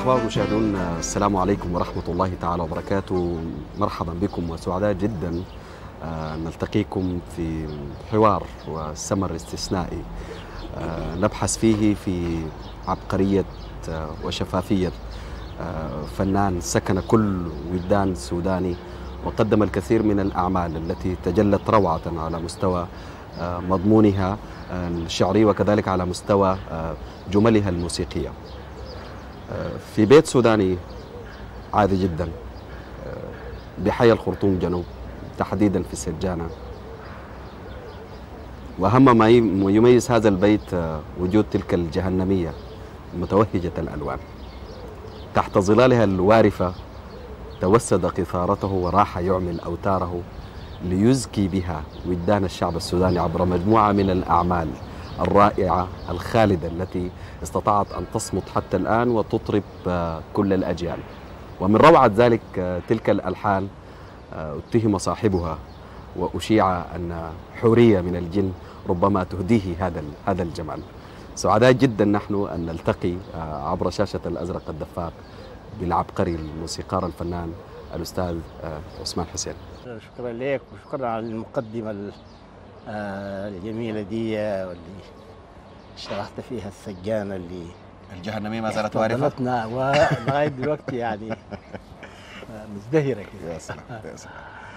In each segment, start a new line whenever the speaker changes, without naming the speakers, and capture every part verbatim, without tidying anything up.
مرحبا مشاهدون، السلام عليكم ورحمة الله تعالى وبركاته. مرحبا بكم وسعداء جدا نلتقيكم في حوار وسمر استثنائي نبحث فيه في عبقرية وشفافية فنان سكن كل وجدان سوداني وقدم الكثير من الأعمال التي تجلت روعة على مستوى مضمونها الشعري وكذلك على مستوى جملها الموسيقية في بيت سوداني عادي جدا بحي الخرطوم جنوب، تحديدا في السجانة. وأهم ما يميز هذا البيت وجود تلك الجهنمية متوهجة الألوان، تحت ظلالها الوارفة توسد قيثارته وراح يعمل أوتاره ليزكي بها وجدان الشعب السوداني عبر مجموعة من الأعمال الرائعة الخالدة التي استطاعت أن تصمت حتى الآن وتطرب كل الأجيال. ومن روعة ذلك تلك الألحان اتهم صاحبها وأشيع أن حورية من الجن ربما تهديه هذا هذا الجمال. سعداء جدا نحن أن نلتقي عبر شاشة الأزرق الدفاق بالعبقري الموسيقار الفنان الأستاذ عثمان حسين.
شكرا لك وشكرا على المقدمة الجميلة دي واللي شرحت فيها السجانة اللي
الجهنمية ما زالت وارفة
ولغاية دلوقتي يعني مزدهرة كده.
يا سلام يا سلام.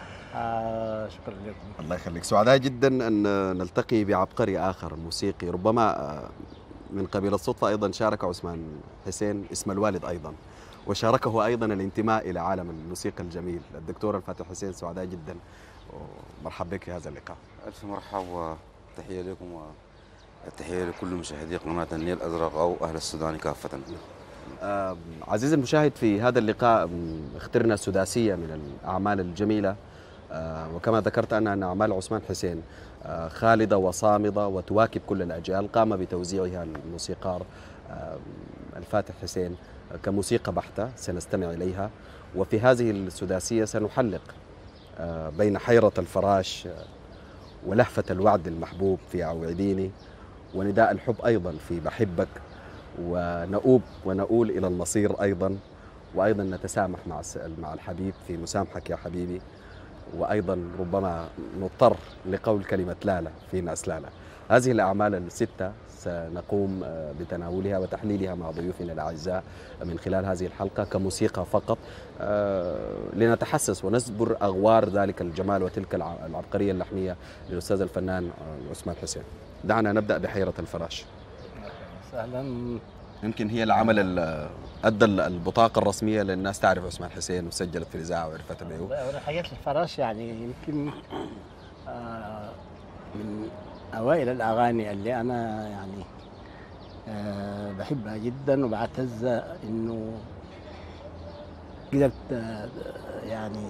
آه شكرا لكم.
الله يخليك. سعداء جدا أن نلتقي بعبقري آخر موسيقي ربما من قبيل الصدفة أيضا شارك عثمان حسين اسم الوالد أيضا، وشاركه أيضا الانتماء إلى عالم الموسيقى الجميل الدكتور الفاتح حسين. سعداء جدا ومرحبا بك في هذا اللقاء.
ألف مرحبا وتحية لكم والتحية لكل مشاهدي قناة النيل الأزرق أو أهل السودان كافة.
آه عزيزي المشاهد، في هذا اللقاء اخترنا سداسية من الأعمال الجميلة، آه وكما ذكرت أنا أن أعمال عثمان حسين آه خالدة وصامدة وتواكب كل الأجيال. قام بتوزيعها الموسيقار آه الفاتح حسين كموسيقى بحتة سنستمع إليها. وفي هذه السداسية سنحلق آه بين حيرة الفراش آه ولهفة الوعد المحبوب في أوعديني، ونداء الحب أيضا في بحبك، ونؤوب ونؤول إلى المصير أيضا، وأيضا نتسامح مع مع الحبيب في مسامحك يا حبيبي، وأيضا ربما نضطر لقول كلمة لالا في ناس لالا. هذه الأعمال الستة سنقوم بتناولها وتحليلها مع ضيوفنا الأعزاء من خلال هذه الحلقة كموسيقى فقط، لنتحسس ونسبر أغوار ذلك الجمال وتلك العبقرية اللحنية للأستاذ الفنان عثمان حسين. دعنا نبدأ بحيرة الفراش.
سهلا.
يمكن هي العمل أدى البطاقة الرسمية للناس تعرف عثمان حسين وسجلت في الإذاعة وعرفت به.
حياة الفراش يعني يمكن آه من أوائل الأغاني اللي أنا يعني أه بحبها جدا وبعتز إنه قدرت أه يعني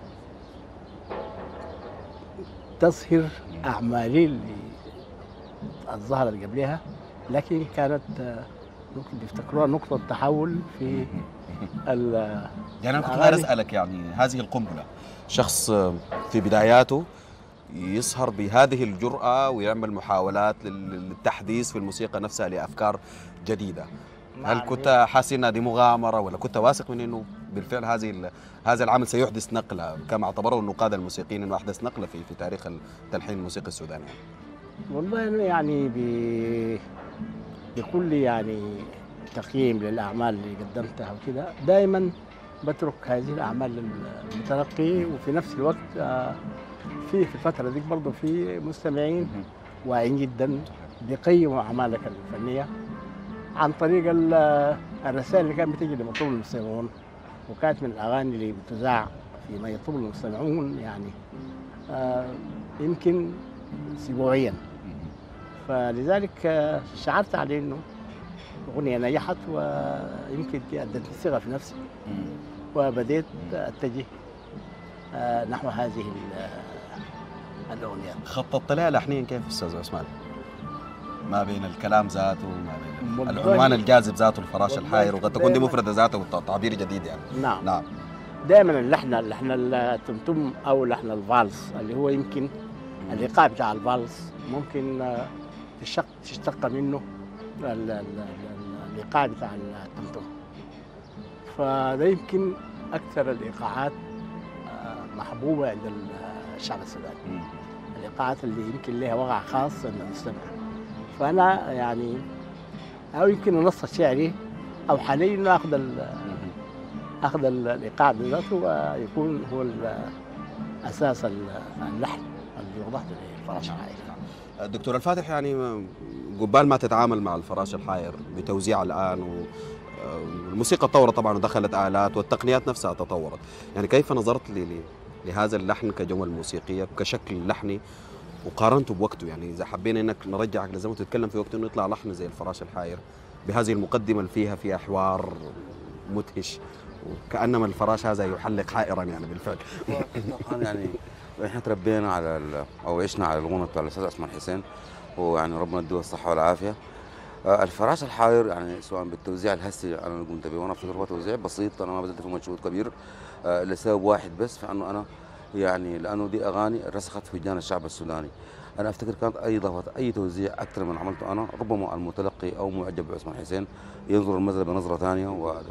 تظهر أعمالي اللي ظهرت قبلها، لكن كانت أه ممكن بيفتكروها نقطة تحول في ال
يعني أنا كنت عايز أسألك، يعني هذه القنبلة شخص في بداياته يسهر بهذه الجرأة ويعمل محاولات للتحديث في الموسيقى نفسها لأفكار جديدة، هل كنت حاسس انها دي مغامرة ولا كنت واثق من انه بالفعل هذه هذا العمل سيحدث نقلة كما اعتبره النقاد الموسيقيين انه احدث نقلة في في تاريخ التلحين الموسيقي السوداني؟
والله يعني بكل يعني تقييم للأعمال اللي قدمتها وكده دائما بترك هذه الأعمال للمتلقي، وفي نفس الوقت في في الفترة دي برضه في مستمعين واعيين جدا بيقيموا أعمالك الفنية عن طريق الرسائل اللي كانت بتجي لمطلوب المستمعون، وكانت من الأغاني اللي بتذاع فيما يطلب المستمعون يعني آه يمكن أسبوعيا. فلذلك شعرت على إنه أغنية نجحت ويمكن دي أدت ثقة في نفسي، وبديت أتجه آه نحو هذه الأغنيات.
خططت لها لحنيا كيف أستاذ عثمان؟ ما بين الكلام ذاته وما بين العنوان الجاذب ذاته الفراش الحاير، وقد تكون دي مفردة ذاته تعبير جديد يعني.
نعم
نعم.
دائما اللحن اللحن التمتم أو لحن الفالس اللي هو يمكن الإيقاع بتاع الفالس ممكن تشتق تشتق منه الايقاع بتاع التمتم. فده يمكن اكثر الايقاعات آه، محبوبه عند الشعب السوداني.
مم.
الايقاعات اللي يمكن لها وقع خاص ان نستمع. فانا يعني او يمكن النص الشعري او حاليا انه اخذ ال- اخذ ال- الايقاع بذاته ويكون هو ال- اساس ال- اللحن اللي وضعته للفراش الحائر.
دكتور الفاتح، يعني قبال ما تتعامل مع الفراش الحائر بتوزيع الآن و الموسيقى تطورت طبعا ودخلت آلات والتقنيات نفسها تطورت، يعني كيف نظرت ل- ل- لهذا اللحن كجمل موسيقية كشكل لحني وقارنته بوقته؟ يعني إذا حبينا إنك نرجعك لزمن وتتكلم في وقت إنه يطلع لحن زي الفراش الحائر بهذه المقدمة اللي فيها فيها حوار مدهش وكأنما الفراش هذا يحلق حائرا يعني بالفعل.
طبعاً يعني احنا تربينا على ال- او عشنا على الغنى بتاع الاستاذ عثمان حسين، ويعني ربنا يديه الصحه والعافيه. آه، الفراش الحائر يعني سواء بالتوزيع الهسي انا اللي قمت به، وانا افتكر هو توزيع بسيط، انا ما بذلت فيه مجهود كبير آه، لسبب واحد بس، فانه انا يعني لانه دي اغاني رسخت في وجدان الشعب السوداني. انا افتكر كانت اي اضافه اي توزيع اكثر من عملته انا، ربما المتلقي او معجب بعثمان حسين ينظر المسألة بنظره ثانيه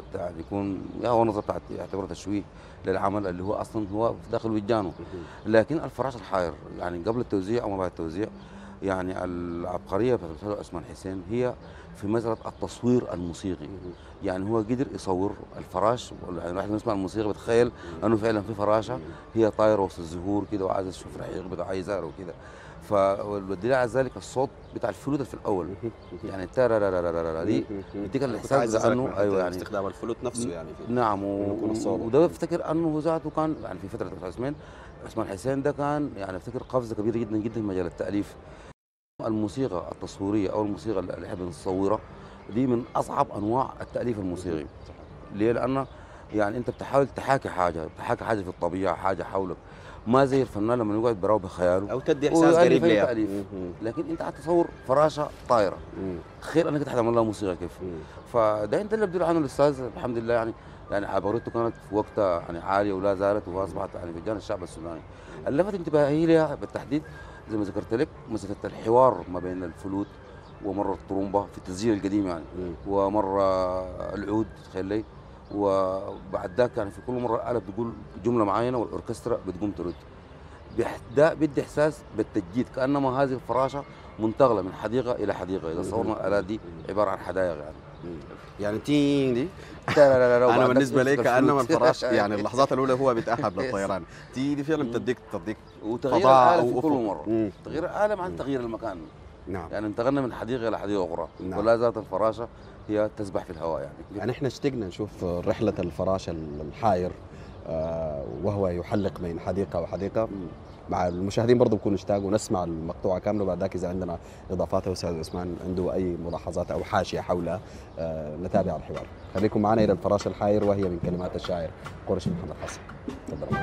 ويكون يا هو نظره بتاعت يعتبر تشويه للعمل اللي هو اصلا هو داخل وجدانه. لكن الفراش الحائر يعني قبل التوزيع او ما بعد التوزيع، يعني العبقريه بتاعت الاستاذ عثمان حسين هي في مساله التصوير الموسيقي. يعني هو قدر يصور الفراش، يعني الواحد لما يسمع الموسيقى بتخيل انه فعلا في فراشه هي طايره وسط الزهور كده وعايزه تشوف رحيق بتاع عايزه وكده. فالدليل على ذلك الصوت بتاع الفلوت في الاول، يعني تارارارارارا دي بيديك الاحساس بانه ايوه يعني
استخدام الفلوت نفسه يعني في
نعم. و-
يكون الصوت.
وده بفتكر انه ذاته كان يعني في فتره عثمان عثمان حسين ده كان يعني افتكر قفزه كبيره جدا جدا في مجال التاليف. الموسيقى التصويريه او الموسيقى اللي احنا بنصورها دي من اصعب انواع التاليف الموسيقي. ليه؟ لانه يعني انت بتحاول تحاكي حاجه، تحاكي حاجه في الطبيعه، حاجه حولك، ما زي الفنان لما يقعد براو بخياله
او تدي احساس
ويؤلف
قريب
أي
ليها.
تأليف.
مم.
لكن انت هتصور فراشه طايره،
مم.
تخيل انك تعمل لها موسيقى كيف.
مم.
فده انت اللي بدل عنه الاستاذ الحمد لله، يعني يعني عبارته كانت في وقتها يعني عاليه ولا زالت واصبحت يعني في جانب الشعب السوداني. اللي لفت انتباهي لها بالتحديد زي ما ذكرت لك مساله الحوار ما بين الفلوت ومره الطرومبه في التسجيل القديم يعني،
مم.
ومره العود تخيل لي، وبعد ذاك يعني في كل مره الاله بتقول جمله معينه والاوركسترا بتقوم ترد. بيح- ده بيدي احساس بالتجديد، كانما هذه الفراشه منتقله من حديقه الى حديقه. اذا صورنا الالات دي عباره عن حدائق يعني.
مم. يعني تين دي
لا لا لا لا
انا
وبعد
بالنسبه لي
ذاك
كانما
الفلوت.
الفراش يعني اللحظات الاولى هو بيتاهب للطيران، تي دي فعلا بتديك تديك
وتغيير
فضاء
الاله في
وأفق.
كل مره،
مم.
تغيير الاله مع تغيير المكان.
نعم.
يعني انتقلنا من حديقه الى حديقه اخرى،
نعم.
ولا زالت الفراشه هي تسبح في الهواء يعني.
يعني احنا اشتقنا نشوف رحله الفراش الحاير آه، وهو يحلق بين حديقه وحديقه. مع المشاهدين برضو بكونوا اشتاقوا نسمع المقطوعه كامله، وبعد ذاك اذا عندنا اضافات او استاذ عثمان عنده اي ملاحظات او حاشيه حولها آه، نتابع الحوار. خليكم معنا الى الفراش الحاير وهي من كلمات الشاعر قرش محمد حسن. تفضل.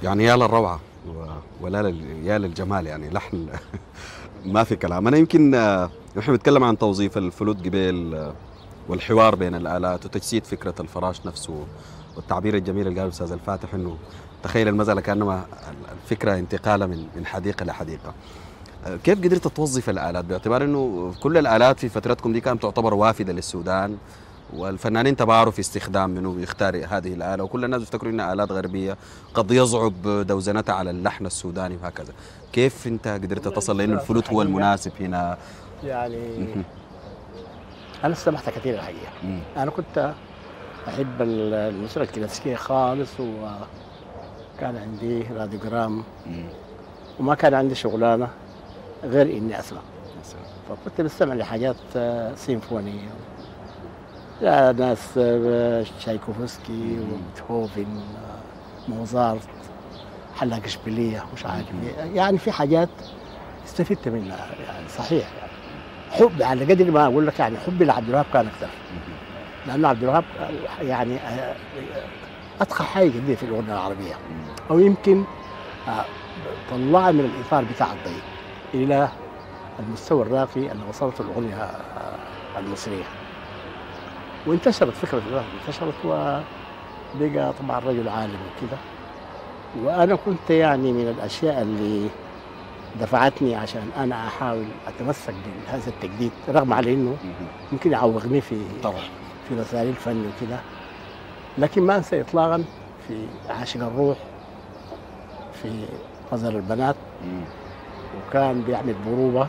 يعني يا للروعة ولا لل... يا للجمال، يعني لحن ما في كلام. أنا يمكن نحن بنتكلم عن توظيف الفلوت قبل والحوار بين الآلات وتجسيد فكرة الفراش نفسه والتعبير الجميل اللي قاله الأستاذ الفاتح إنه تخيل المسألة كأنما الفكرة انتقالة من من حديقة لحديقة. كيف قدرت توظف الآلات باعتبار إنه كل الآلات في فترتكم دي كانت تعتبر وافدة للسودان والفنانين تباروا في استخدام منه يختار هذه الآلة وكل الناس يفتكروا إنها آلات غربية قد يصعب دوزنتها على اللحن السوداني وهكذا. كيف أنت قدرت تصل لأنه الفلوت هو المناسب هنا؟
يعني أنا استمتعت كثير الحقيقة. أنا كنت أحب الموسيقى الكلاسيكية خالص وكان عندي راديوجرام وما كان عندي شغلانة غير إني أسمع، فكنت بستمع لحاجات سيمفونية يا ناس تشايكوفسكي وبيتهوفن موزارت حلاق اشبيليه مش عارف يعني في حاجات استفدت منها يعني صحيح يعني حب على قدر ما اقول لك يعني حبي لعبد الوهاب كان اكثر لانه عبد الوهاب يعني اتقى حاجه جديده في الاغنيه العربيه او يمكن طلع من الاطار بتاع الضيق الى المستوى الراقي اللي وصلته الاغنيه المصريه وانتشرت فكره الوهاب انتشرت وبقى طبعا رجل عالم وكده. وانا كنت يعني من الاشياء اللي دفعتني عشان انا احاول اتمسك بهذا التجديد رغم على انه ممكن يعوقني في طبعا في مسائل الفن وكده، لكن ما انسى اطلاقا في عاشق الروح في غزل البنات وكان بيعمل بروبه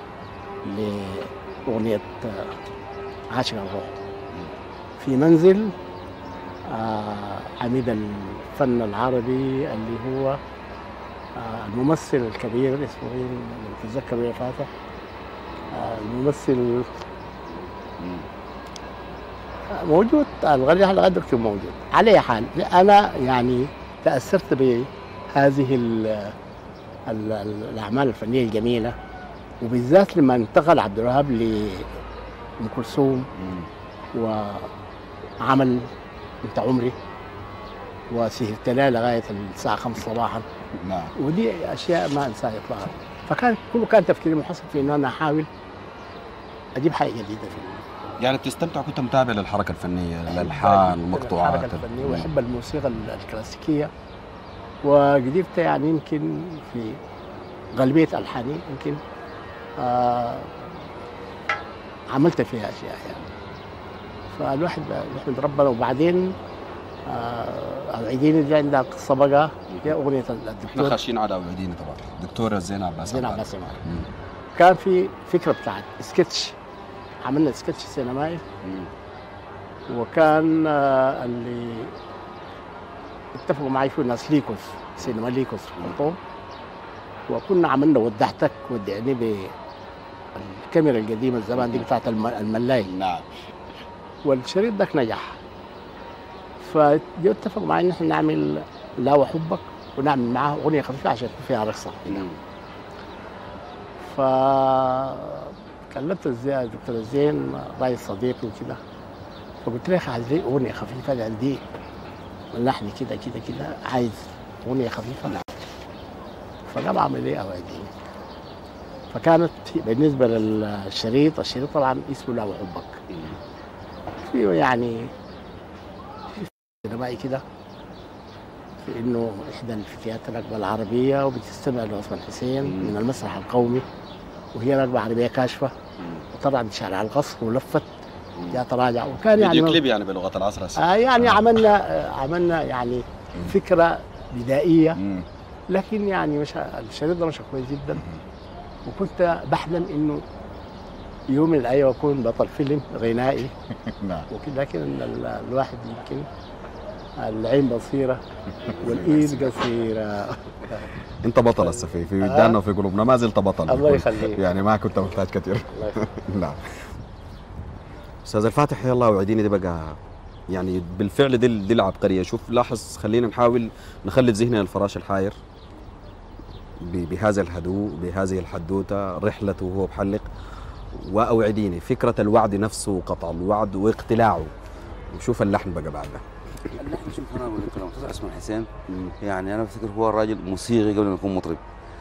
لاغنيه عاشق الروح في منزل آه عميد الفن العربي اللي هو آه الممثل الكبير اسمه ايه متذكر يا فاتح آه الممثل آه موجود الغني على قد دكتور موجود على اي حال. انا يعني تاثرت بهذه ال ال الاعمال الفنيه الجميله وبالذات لما انتقل عبد الوهاب لأم كلثوم وعمل انت عمري وسهرت لها لغايه الساعه خمسة صباحا. نعم. ودي اشياء ما انساها اطلاقا. فكان كله كان تفكيري محصل في انه انا احاول اجيب حاجه جديده في
يعني بتستمتع كنت متابع للحركه الفنيه الالحان المقطوعات
الحركه الفنيه واحب الموسيقى الكلاسيكيه وقدرت يعني يمكن في غالبيه الحاني يمكن آه عملت فيها اشياء يعني. فالواحد يحمد ربنا. وبعدين اوعديني دي عندها قصه بقى هي اغنيه الدكتور
احنا خاشين على اوعديني طبعا دكتوره زينه عباس
زينه عباس كان في فكره بتاعت سكتش عملنا سكتش سينمائي وكان اللي اتفقوا معي فيه ناس ليكوس سينما ليكوس في الخرطوم وكنا عملنا ودعتك ودعني بالكاميرا القديمه زمان دي بتاعت الملاي. نعم. والشريط ده نجح فجو اتفقوا معي ان احنا نعمل لا وحبك ونعمل معاه اغنيه خفيفه عشان يكون فيها رقصه. فكلمت الزين دكتور الزين رئيس صديقي وكده فقلت له عايز لي اغنيه خفيفه لان دي اللحن كده كده كده عايز اغنيه خفيفه. نعم. فقام عمل ايه اوعديني. فكانت بالنسبه للشريط الشريط طبعا اسمه لا وحبك فيه يعني سينمائي كده في انه احدى الفتيات الرقبه العربيه وبتستمع لعثمان حسين من المسرح القومي وهي رقبه عربيه كاشفه وطلعت شارع القصر ولفت جاء تراجع وكان يعني
كليب يعني بلغه العصر
آه يعني آه. عملنا آه عملنا يعني فكره بدائيه مم. لكن يعني مش الشريط ده مش كويس جدا وكنت بحلم انه يوم من الايام اكون بطل فيلم غنائي نعم وكده. لكن الواحد يمكن العين بصيره والايد قصيره.
انت بطل السفي في وجداننا وفي قلوبنا ما زلت بطل.
الله يخليك.
يعني ما كنت محتاج كثير. نعم. استاذ الفاتح يلا اوعديني دي بقى يعني بالفعل دي دي العبقريه. شوف لاحظ خلينا نحاول نخلي ذهننا الفراش الحاير بهذا الهدوء بهذه الحدوته رحلته وهو بحلق واوعديني فكره الوعد نفسه وقطع الوعد واقتلاعه وشوف اللحن بقى بعدها.
اللحن
شوف انا اقول لك الاستاذ عثمان حسين يعني انا بفتكر هو راجل موسيقي قبل ما يكون مطرب.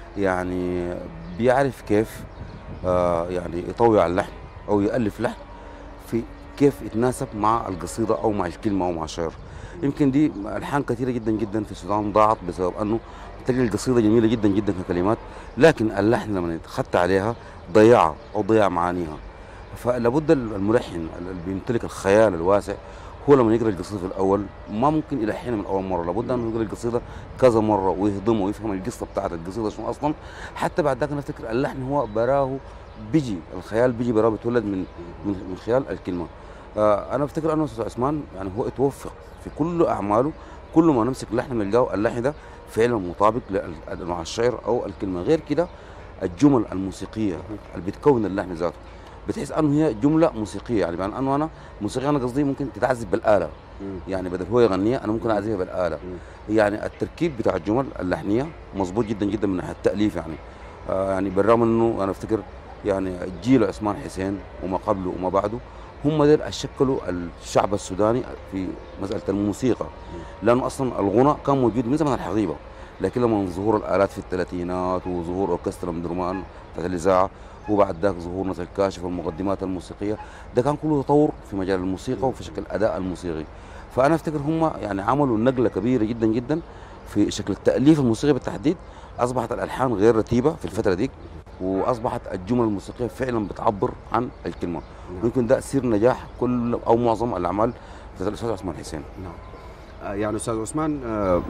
يعني بيعرف كيف آه يعني يطوع اللحن او يالف لحن في كيف يتناسب مع القصيده او مع الكلمه او مع الشعر. يمكن دي الحان كثيره جدا جدا في السودان ضاعت بسبب انه تلاقي القصيده جميله جدا جدا ككلمات، لكن اللحن لما يتخطى عليها ضيعها او ضيع معانيها. فلابد الملحن اللي بيمتلك الخيال الواسع هو لما يقرا القصيده في الاول ما ممكن يلحنها من اول مره، لابد انه يقرا القصيده كذا مره ويهضمها ويفهم القصه بتاعت القصيده شنو اصلا. حتى بعد ذاك نفتكر اللحن هو براه بيجي، الخيال بيجي براه بيتولد من من من خلال الكلمه. آه انا بفتكر انه استاذ عثمان يعني هو اتوفق في كل اعماله، كل ما نمسك لحن بنلقاه اللحن ده فعلا مطابق لانواع الشعر او الكلمه. غير كده الجمل الموسيقيه اللي بتكون اللحن ذاته بتحس انه هي جمله موسيقيه، يعني بان انه انا موسيقى انا قصدي ممكن تتعزف بالاله، يعني بدل هو يغنيها انا ممكن اعزفها بالاله. يعني التركيب بتاع الجمل اللحنيه مظبوط جدا جدا من ناحيه التاليف. يعني آه يعني بالرغم انه انا افتكر يعني جيل عثمان حسين وما قبله وما بعده هم دول اللي شكلوا الشعب السوداني في مساله الموسيقى، لانه اصلا الغنى كان موجود من زمان الحقيبه، لكن لما ظهور الالات في الثلاثينات وظهور اوركسترا ام درمان بتاعت الاذاعه وبعد ذاك ظهور نصر الكاشف والمقدمات الموسيقيه، ده كان كله تطور في مجال الموسيقى وفي شكل الاداء الموسيقي. فانا افتكر هم يعني عملوا نقله كبيره جدا جدا في شكل التاليف الموسيقي بالتحديد. اصبحت الالحان غير رتيبه في الفتره ديك، واصبحت الجمل الموسيقيه فعلا بتعبر عن الكلمه. ويمكن ده سر نجاح كل او معظم الاعمال بتاعت الاستاذ عثمان حسين.
نعم. يعني استاذ عثمان آه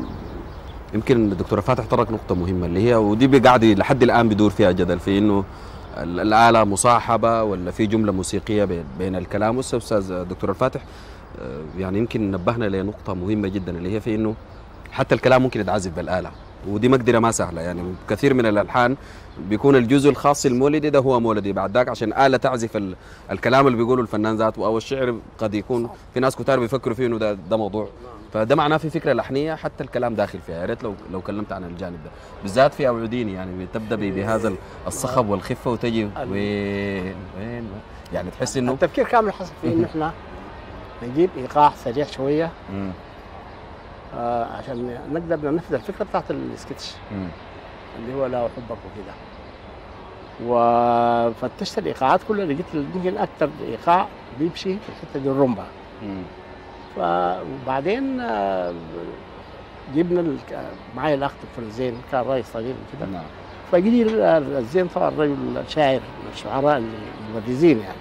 يمكن الدكتور فاتح طرق نقطه مهمه اللي هي ودي قاعد لحد الان بدور فيها جدل في انه الآلة مصاحبة ولا في جملة موسيقية بين الكلام. والأستاذ الدكتور الفاتح يعني يمكن نبهنا لنقطة مهمة جدا اللي هي في إنه حتى الكلام ممكن يتعزف بالآلة، ودي مقدرة ما سهلة. يعني كثير من الألحان بيكون الجزء الخاص المولدي ده هو مولدي، بعد ذاك عشان آلة تعزف الكلام اللي بيقوله الفنان ذاته أو الشعر قد يكون في ناس كتار بيفكروا فيه إنه ده, ده موضوع، فده معناه في فكره لحنيه حتى الكلام داخل فيها. يا ريت لو لو كلمت عن الجانب ده بالذات في أوعديني، يعني تبدا بهذا الصخب والخفه وتجي وين وين يعني تحس انه
التفكير كامل حصل في انه احنا نجيب ايقاع سريع شويه آه عشان نقدر ننفذ الفكره بتاعت السكتش اللي هو لا احبك وكده. وفتشت الايقاعات كلها لقيت يمكن اكثر ايقاع بيمشي في الحته دي الرومبا. وبعدين جبنا معايا الاخ دكتور زين كان راي صغير كده. نعم. فجي الزين طبعا رجل شاعر من الشعراء المبرزين يعني.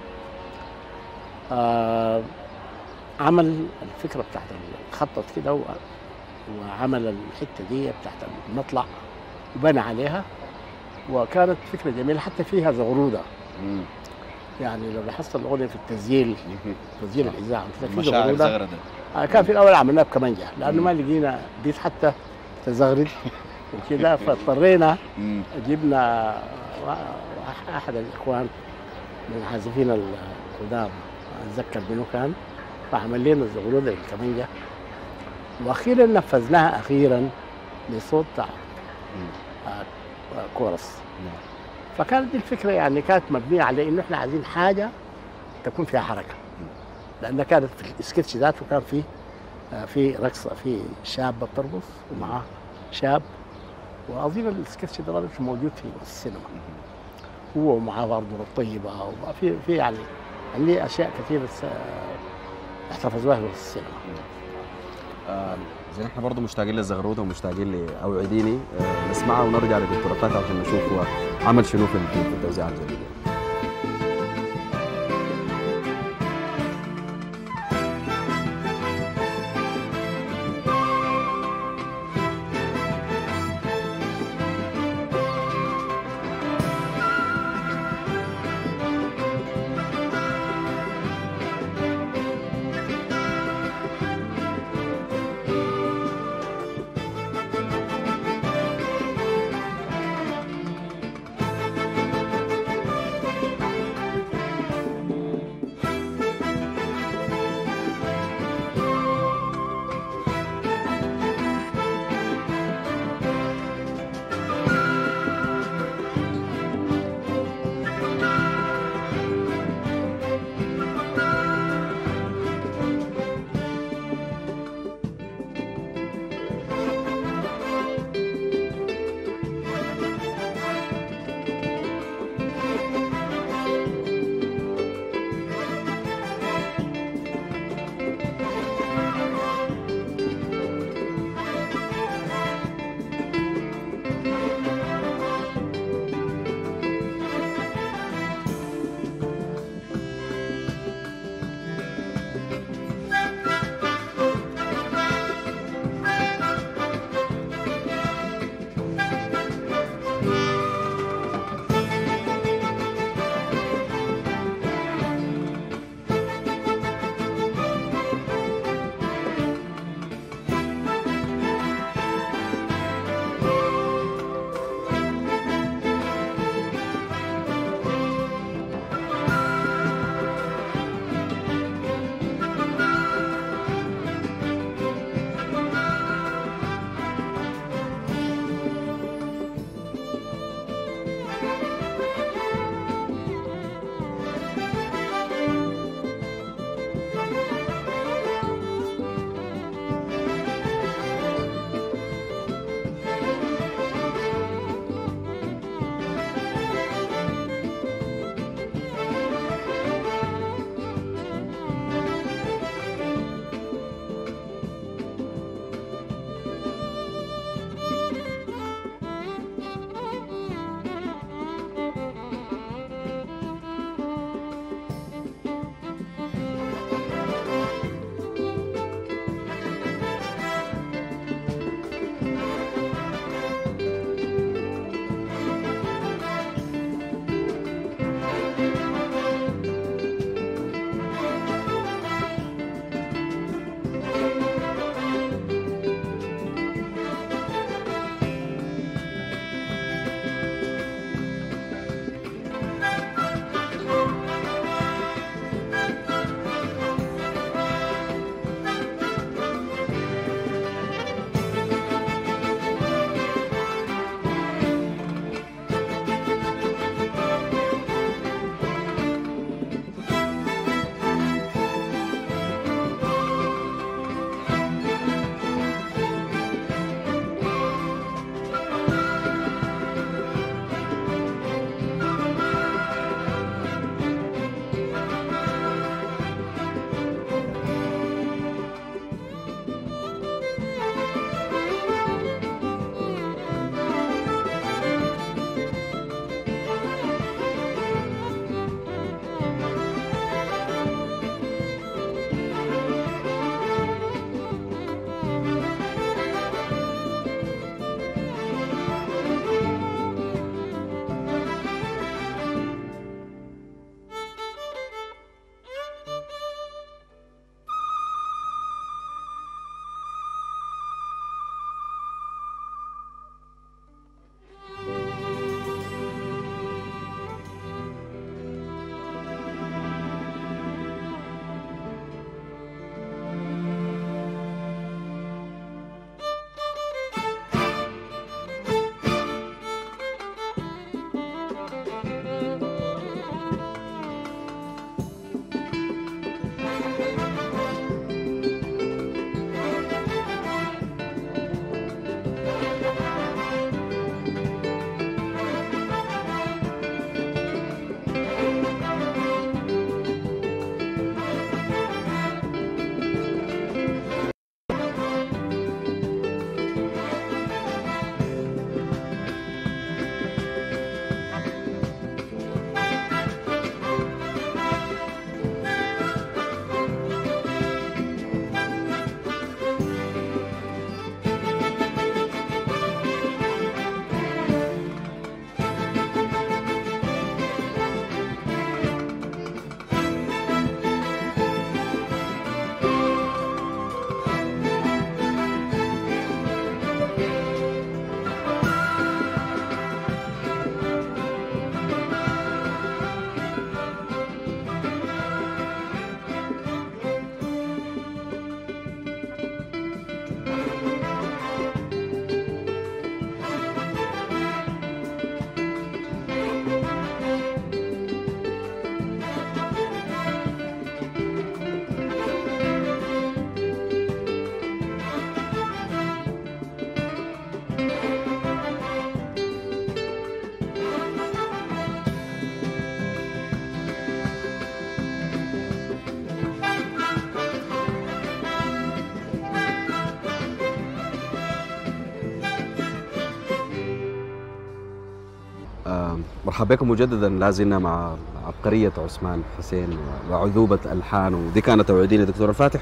آه عمل الفكره بتاعت خطط كده وعمل الحته دي بتاعت المطلع وبنى عليها، وكانت فكره جميله حتى فيها زغروده. مم. يعني لو لاحظت الاغنيه في التسجيل تسجيل الاذاعه في زغروده آه كان في الاول عملناها بكمانجه لانه ما لقينا بيت حتى تزغرد وكده، فاضطرينا جبنا احد الاخوان من العازفين القدام اتذكر منه كان، فعمل لنا الزغروده بالكمانجه واخيرا نفذناها اخيرا لصوت بتاع كورس. فكانت دي الفكره يعني كانت مبنيه على انه احنا عايزين حاجه تكون فيها حركه، لان كانت في السكتش ذاته كان في في رقصه، في شابه بترقص ومعاه شاب، واظن السكتش ده مش موجود في السينما، هو ومعاه برضه الطيبه وفي في يعني اللي اشياء كثيره احتفظوها في السينما.
آه زين احنا برضه مشتاقين للزغروده ومشتاقين لاوعديني، آه نسمعها ونرجع للدكتور فاتح عشان نشوف هو عمل شنو في التوزيع الجديده. آه، مرحبا بكم مجددا. لا زلنا مع عبقرية عثمان حسين وعذوبة ألحان، ودي كانت توعدين يا دكتور الفاتح.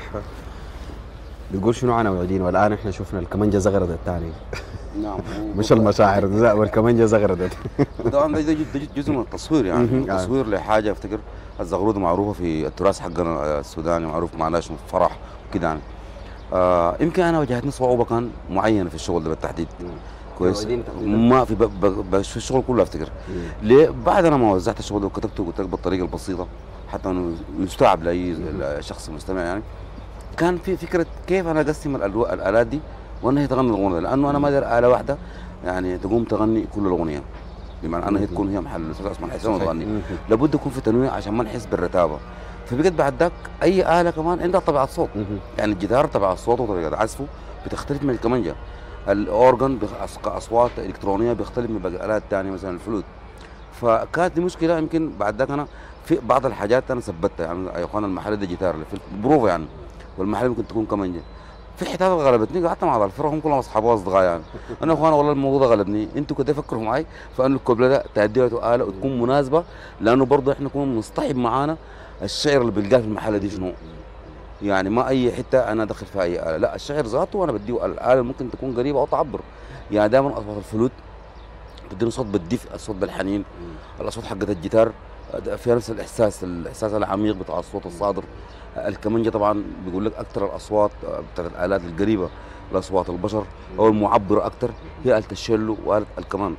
بتقول شنو عن وعدين؟ والآن احنا شفنا الكمانجة زغردت الثاني.
نعم.
مش المشاعر، لا والكمانجة زغردت.
طبعا ده جزء من التصوير، يعني تصوير لحاجه افتكر الزغروده معروفه في التراث حقنا السوداني، معروف معناه شنو الفرح وكده يعني. آه يمكن انا واجهتني صعوبه كان معينه في الشغل ده بالتحديد. كويس. ما في ب ب ب في الشغل كله افتكر. ليه؟ بعد انا ما وزعت الشغل ده وكتبته قلت لك بالطريقه البسيطه حتى انه يستوعب لاي شخص مستمع يعني. كان في فكره كيف انا اقسم الالات دي وانها تغني الاغنيه، لانه انا ما ادري اله واحده يعني تقوم تغني كل الاغنيه، بمعنى انها تكون هي محل الاستاذ عثمان حسين وتغني. لابد يكون في تنويع عشان ما نحس بالرتابه. فبقت بعد ذاك اي اله كمان عندها طبيعه صوت، يعني الجيتار طبيعه صوته وطريقه عزفه بتختلف من الكمانجه. الاورجن اصوات الكترونيه بيختلف من باقي الالات الثانيه مثلا الفلوت. فكانت دي مشكله. يمكن بعد ذاك انا في بعض الحاجات انا ثبتها، يعني يا اخوان المحل ده جيتار في بروفا يعني، والمحل ممكن تكون كمانجه. في الحتات اللي غلبتني قعدت مع الفرقه هم كلهم اصحاب واصدقاء يعني. انا اخوان والله الموضوع ده غلبني، انتوا كده فكروا معي فانه الكوبله ده تأديته آلة وتكون مناسبه، لانه برضه احنا نكون مصطحب معانا الشعر اللي بيلقاه في المحل دي شنو. يعني ما اي حته انا ادخل فيها اي آلة، لا الشعر ذاته وانا بديه الآلة ممكن تكون قريبه او تعبر. يعني دائما اصوات الفلوت بتديني صوت بالدفء، الصوت بالحنين، الاصوات حقت الجيتار فيها نفس الاحساس، الاحساس العميق بتاع الصوت الصادر. الكمانجه طبعا بيقول لك اكثر الاصوات بتاعت الالات القريبه لاصوات البشر او المعبره اكثر هي آلة الشيلو وآلة الكمان.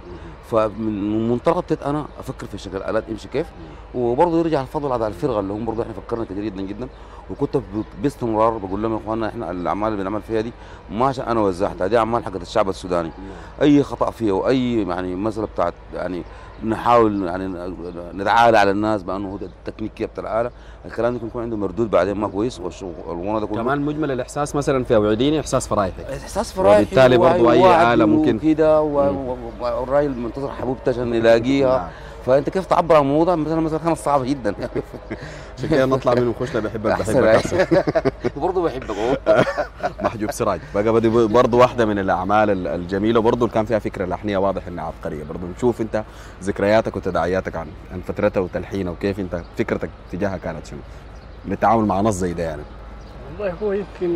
فمن منطلق انا افكر في شكل الالات امشي كيف، وبرضه يرجع الفضل على الفرقه اللي هم برضه احنا فكرنا كثير جدا جدا. وكنت باستمرار بقول لهم يا اخواننا احنا الاعمال اللي بنعمل فيها دي ما عشان انا وزعتها، دي اعمال حقت الشعب السوداني. اي خطا فيها واي يعني مساله بتاعت يعني نحاول يعني نتعالى على الناس بانه هو التكنيكيه بتاع الاله، الكلام ده يكون عنده مردود بعدين ما كويس. والغنى ده كله
كمان مجمل الاحساس مثلا في اوعديني احساس فرايحي،
احساس فرايحي،
وبالتالي برضه اي اله ممكن
كده والراي المنتظر حبوبته عشان يلاقيها. فانت كيف تعبر عن الموضوع مثلا مثلا كانت صعبه جدا.
عشان كده نطلع منه ونخش بحبك بحبك احسن.
برضه بحبك هو
محجوب سراج بقى بدي برضه واحده من الاعمال الجميله، وبرضه كان فيها فكره لحنيه واضح انها عبقريه. برضه نشوف انت ذكرياتك وتداعياتك عن عن فترتها وتلحينها، وكيف انت فكرتك تجاهها كانت شنو للتعامل مع نص زي ده يعني.
والله هو يمكن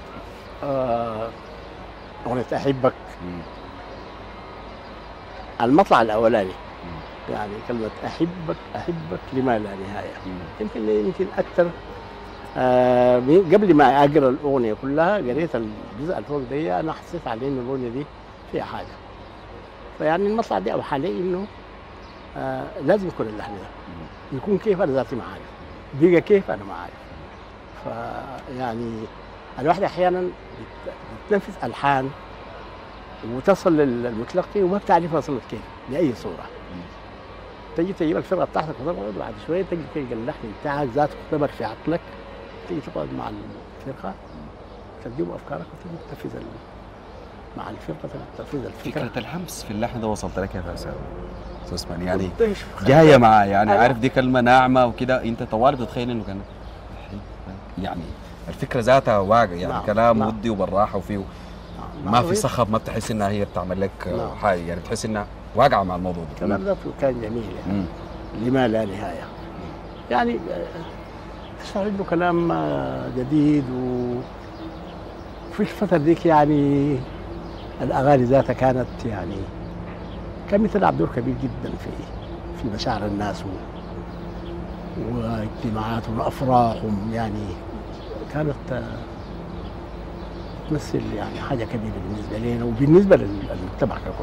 آه اغنيه احبك المطلع الاولاني، يعني كلمة أحبك أحبك لما لا نهاية. يمكن يمكن أكثر آه قبل ما أقرأ الأغنية كلها قريت الجزء الفوق دي، أنا حسيت عليه إن الأغنية دي فيها حاجة. فيعني المطلع دي أوحى لي إنه آه لازم يكون اللحن ده يكون كيف أنا ذاتي ما عارف، بيجا كيف أنا ما عارف. فيعني الواحد أحيانا بتنفذ ألحان وتصل للمتلقي وما بتعرف وصلت كيف بأي صورة. تجي تجيب الفرقه بتاعتك وتقعد بعد شويه تجي تلقى اللحن بتاعك ذاته اختبر في عقلك، تيجي تقعد مع الفرقه تجيب افكارك وتجي تنفذ مع الفرقه تنفذ الفكره.
فكره الهمس في اللحن ده وصلت لك كيف يا استاذ عثمان؟ يعني جايه مع يعني أيوة. عارف دي كلمه ناعمه وكده، انت طوال بتتخيل انه كان يعني الفكره ذاتها واقع يعني نعم. كلام نعم. ودي وبالراحه وفيه نعم. ما في صخب، ما بتحس انها هي بتعمل لك نعم. حاجه، يعني بتحس انها واقعه مع الموضوع ده.
الكلام ده كان جميل يعني لما لا نهايه. يعني تشعر انه كلام جديد، وفي الفتره ديك يعني الاغاني ذاتها كانت يعني كان بتلعب دور كبير جدا في في مشاعر الناس واجتماعاتهم وافراحهم، يعني كانت تمثل يعني حاجه كبيره بالنسبه لنا وبالنسبه للمجتمع ككل.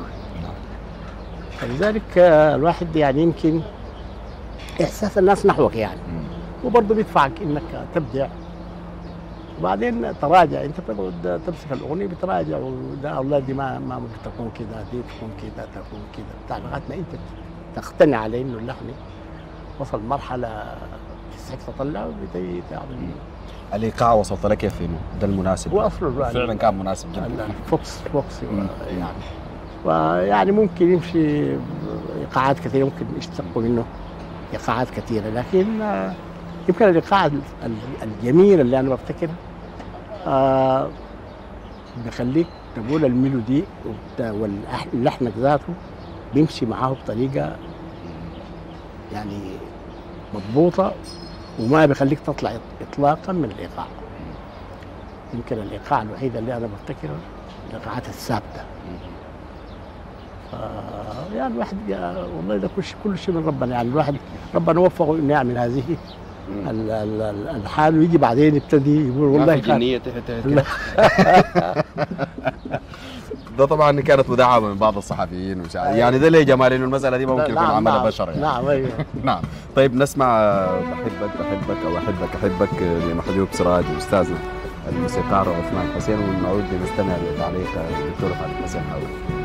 فلذلك الواحد يعني يمكن احساس الناس نحوك يعني وبرضه بيدفعك انك تبدع، وبعدين تراجع. انت بتقعد تمسك الاغنيه بتراجع، وده والله دي ما ما ممكن تكون كده، دي تكون كده تكون كده بتاع، لغايه ما انت تقتنع على انه اللحن وصل مرحله تستحق تطلع وبدأ تعمل.
الايقاع وصلت لك كيف انه ده المناسب؟
واصله
فعلا كان مناسب جدا.
فوكس فوكس يعني ويعني ممكن يمشي ايقاعات كثيره، ممكن يشتقوا منه ايقاعات كثيره، لكن يمكن الايقاع الجميل اللي انا بفتكره آه بيخليك تقول الميلودي واللحن ذاته بيمشي معاه بطريقه يعني مضبوطه، وما بيخليك تطلع اطلاقا من الايقاع. يمكن الايقاع الوحيد اللي انا بفتكره الايقاعات الثابته. ف- يعني الواحد يا- والله ده كل شيء كل شيء من ربنا، يعني الواحد ربنا وفقه انه يعمل هذه ال- ال- ال- الحال، ويجي بعدين يبتدي يقول
ما
والله
في
كان
جنيه تحت تحت كده. ده طبعا كانت مدعمه من بعض الصحفيين وشا... يعني ده ليه جمال انه المساله دي ممكن يكون
نعم،
عمل
نعم،
بشر يعني.
نعم ايوه.
نعم. طيب نسمع بحبك بحبك او احبك احبك لمحجوب سراج استاذنا الموسيقار عثمان حسين، ونعود لنستمع لتعليق الدكتور خالد حسين حاوي.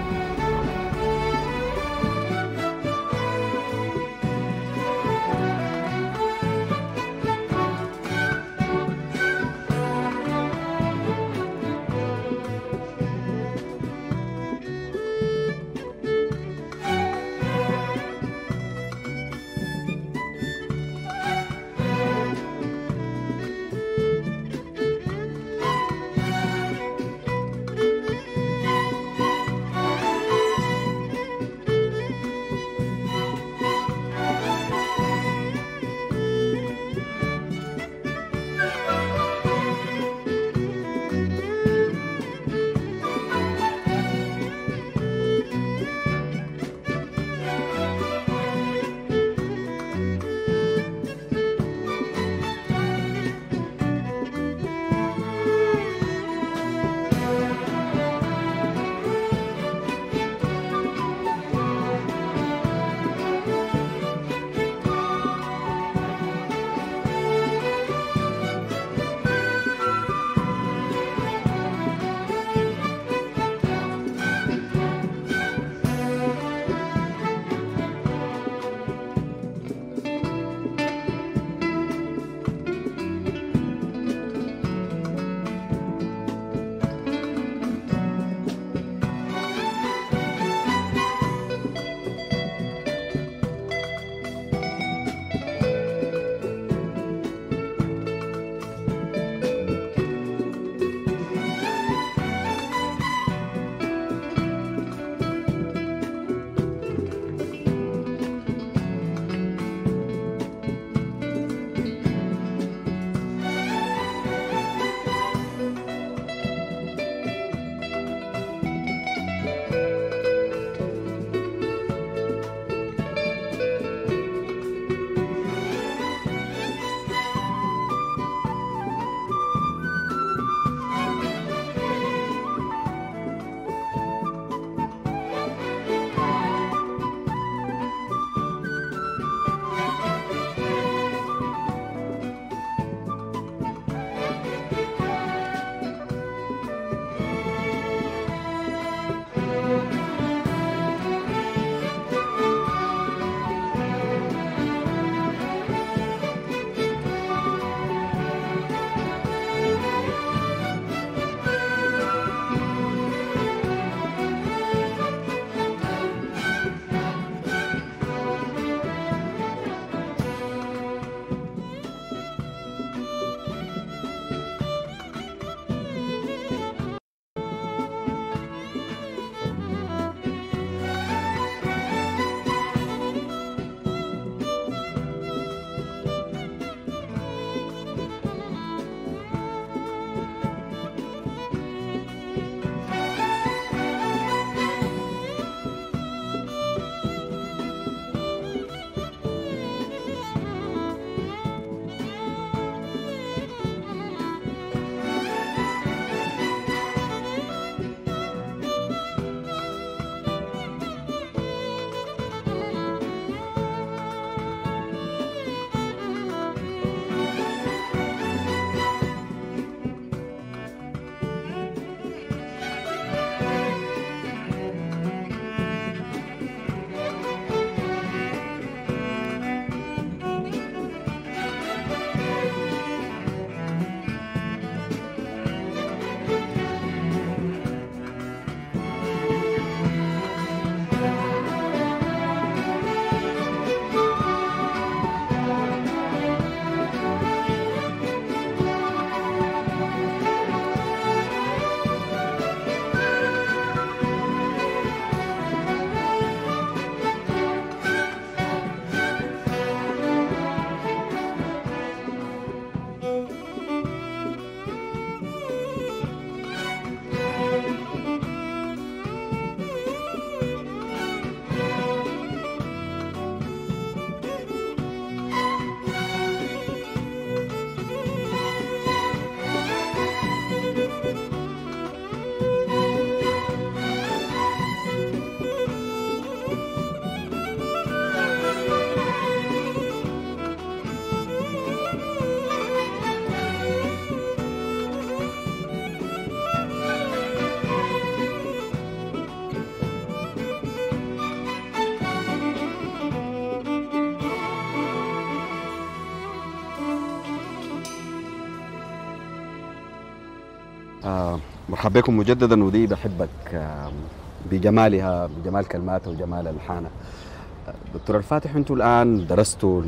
آه مرحبا بكم مجددا، ودي بحبك آه بجمالها، بجمال كلماتها وجمال الحانها. دكتور الفاتح، انتم الان درستوا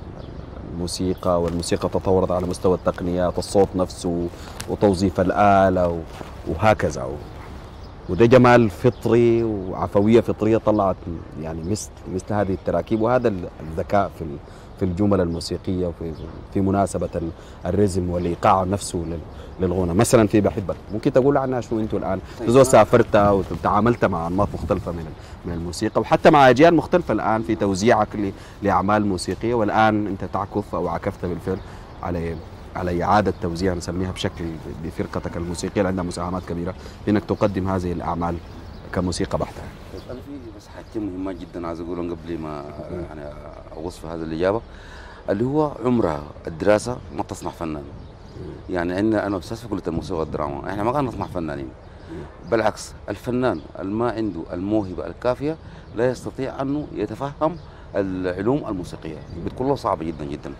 الموسيقى، والموسيقى تطورت على مستوى التقنيات، الصوت نفسه وتوظيف الآلة وهكذا، وده جمال فطري وعفوية فطرية طلعت يعني مثل مثل هذه التراكيب، وهذا الذكاء في في الجمل الموسيقية وفي في مناسبة الرزم والإيقاع نفسه للغنى. مثلا في بحبك ممكن تقول عنها شو انتوا الآن؟ تزور سافرت وتعاملت مع أنماط مختلفة من من الموسيقى، وحتى مع أجيال مختلفة الآن في توزيعك لأعمال موسيقية، والآن أنت تعكف أو عكفت بالفعل على على إعادة توزيع نسميها بشكل بفرقتك الموسيقية اللي عندها مساهمات كبيرة في أنك تقدم هذه الأعمال كموسيقى بحتة.
أنا في بس حاجتين مهمات جدا عايز أقولهم قبل ما يعني أغوص في هذه الإجابة، اللي هو عمرها الدراسة ما تصنع فنان. يعني أنا أنا أستاذ في كلية الموسيقى والدراما، إحنا ما كنا نصنع فنانين، بالعكس الفنان اللي ما عنده الموهبة الكافية لا يستطيع أنه يتفهم العلوم الموسيقية، بتكون له صعبة جدا جدا.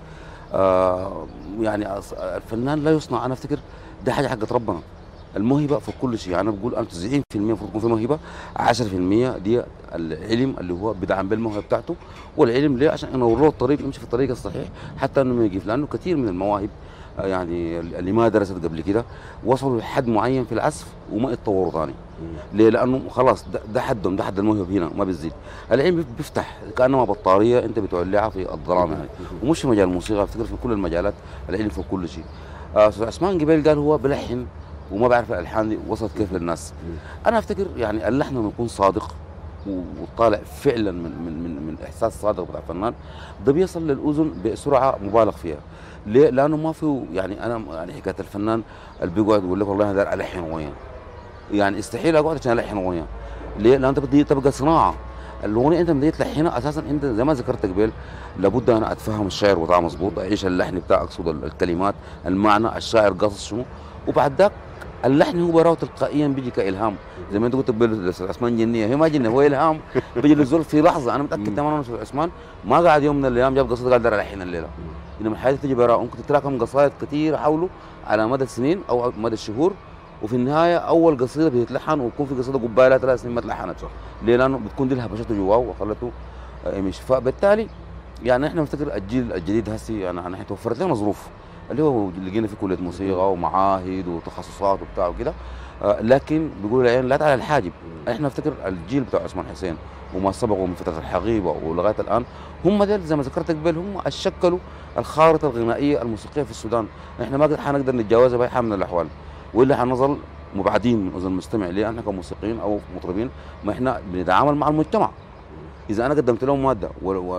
آه يعني الفنان لا يصنع، انا افتكر ده حاجه حقت ربنا. الموهبه في كل شيء، انا بقول انا تسعين في المية المفروض يكون في موهبه، عشرة في المية دي العلم اللي هو بدعم بالموهبه بتاعته، والعلم ليه؟ عشان ينور له الطريق يمشي في الطريق الصحيح حتى انه ما يقف، لانه كثير من المواهب يعني اللي ما درست قبل كده وصلوا لحد معين في العزف وما يتطوروا ثاني. ليه؟ لانه خلاص ده, ده حدهم، ده حد الموهبه هنا ما بيزيد. العلم بيفتح كانما بطاريه انت بتولعها في الظلام يعني، ومش في مجال الموسيقى، افتكر في كل المجالات العلم في كل شيء. استاذ عثمان قبيل قال هو بلحن وما بعرف الالحان دي وصلت كيف للناس. انا افتكر يعني اللحن لما يكون صادق وطالع فعلا من من من, من احساس صادق بتاع الفنان، ده بيصل للاذن بسرعه مبالغ فيها. ليه؟ لانه ما في يعني انا يعني حكايه الفنان اللي بيقعد يقول لك والله انا داير الحن اغنيه، يعني استحيل اقعد عشان الحن اغنيه. ليه؟ لان انت بدي تبقى صناعه. الاغنيه انت بدي تلحنها اساسا انت زي ما ذكرت قبل، لابد انا اتفهم الشعر بتاعه مظبوط، اعيش اللحن بتاعه، اقصد الكلمات، المعنى، الشاعر قصص شنو، وبعد ذاك اللحن هو براه تلقائيا بيجي كالهام. زي ما انت قلت بالاستاذ عثمان جنيه، هي ما جنيه، هو الهام بيجي للزول في لحظه. انا متاكد تماما ان الاستاذ عثمان ما قاعد يوم من الايام جاب قصيده قال دار الحين الليله، انما الحياه تجي براه. ممكن تتراكم قصائد كثير حوله على مدى السنين او مدى الشهور، وفي النهايه اول قصيده بتتلحن ويكون في قصيده قبالها ثلاث سنين ما اتلحنت. ليه؟ لانه بتكون دي لهبشته جواه وخلته يمشي. فبالتالي يعني احنا نفتكر الجيل الجديد هسي يعني احنا توفرت لنا ظروف اللي هو لقينا في كليه موسيقى ومعاهد وتخصصات وبتاع وكده، آه لكن بيقولوا العين لا تعالى الحاجب. احنا نفتكر الجيل بتاع عثمان حسين وما سبقوا من فتره الحقيبه ولغايه الان، هم ديل زي ما ذكرت قبل هم شكلوا الخارطه الغنائيه الموسيقيه في السودان. احنا ما حنقدر نتجاوزها باي حال من الاحوال، والا حنظل مبعدين من اذن المستمع. ليه؟ احنا كموسيقيين او مطربين ما احنا بنتعامل مع المجتمع. اذا انا قدمت لهم ماده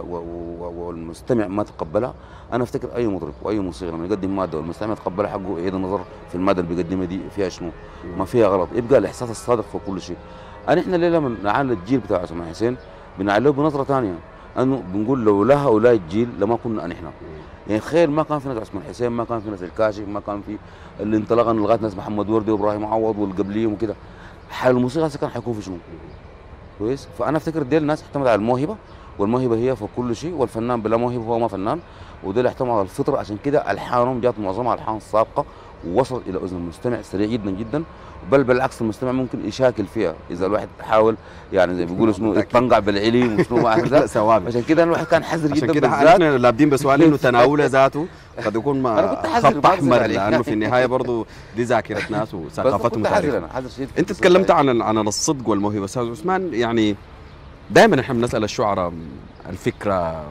والمستمع ما تقبلها، انا افتكر اي مطرب واي موسيقي لما يقدم ماده والمستمع تقبلها حقه يعيد النظر في الماده اللي بيقدمها دي فيها شنو، ما فيها غلط، يبقى الاحساس الصادق في كل شيء. انا احنا ليه لما نعالج الجيل بتاع عثمان حسين بنعالجه بنظره ثانيه، انه بنقول لولا هؤلاء الجيل لما كنا نحن. يعني تخيل ما كان في ناس عثمان حسين، ما كان في ناس الكاشف، ما كان في اللي انطلقنا لغايه ناس محمد وردي وابراهيم عوض والقبليين وكده، حال الموسيقى هسه كان حيكون في شنو؟ كويس؟ فانا افتكر دي الناس اعتمد على الموهبه، والموهبه هي في كل شيء، والفنان بلا موهبه هو ما فنان، ودول اعتمدوا على الفطره. عشان كده الحانهم جات معظمها الحان سابقه ووصل الى اذن المستمع سريع جدا جدا، بل بالعكس المستمع ممكن يشاكل فيها اذا الواحد حاول يعني زي ما بيقولوا شنو يتطنقع بالعلم وشنو ما ذا ثوابت. عشان كده الواحد كان حذر جدا.
عشان كده احنا لابدين بسؤال انه تناوله ذاته قد يكون ما خط احمر، لانه في النهايه برضه دي ذاكره ناس وثقافتهم وتاريخهم. انت تكلمت عن عن الصدق والموهبه استاذ عثمان، يعني دائما احنا بنسال الشعراء الفكره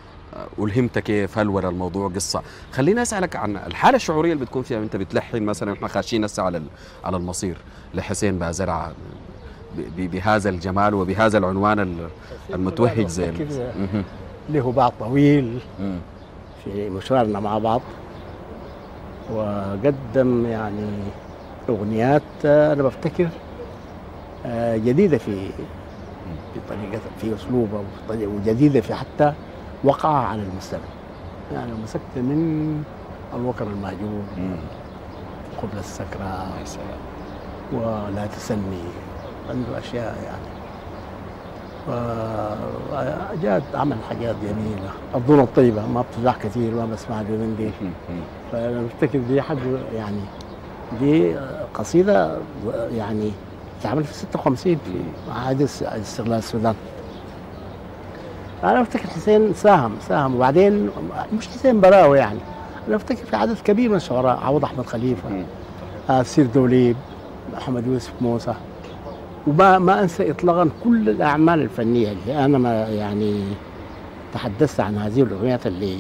ألهمت كيف، هل ورا الموضوع قصه. خليني اسالك عن الحاله الشعوريه اللي بتكون فيها انت بتلحن مثلا، احنا خاشين هسه على على المصير لحسين بازرعه بهذا الجمال وبهذا العنوان المتوهج زي
له باع طويل في مشوارنا مع بعض، وقدم يعني اغنيات انا بفتكر جديده في في طريقه في اسلوبه وجديده في حتى وقعها على المستمع. يعني مسكت من الوكر المهجور، قبل السكرة، ولا تسني، عنده اشياء يعني. وجاد عمل حاجات جميله، الظن الطيبه ما بتذاع كثير، ما بسمعها اليومين دي. فانا بفتكر دي حد يعني دي قصيده يعني اتعملت في ستة وخمسين في عهد استقلال السودان. انا افتكر حسين ساهم ساهم وبعدين مش حسين براوي يعني، انا افتكر في عدد كبير من الشعراء، عوض احمد خليفه، آه سير دوليب، محمد يوسف موسى، وما ما انسى اطلاقا كل الاعمال الفنيه اللي انا ما يعني تحدثت عن هذه الاغنيات اللي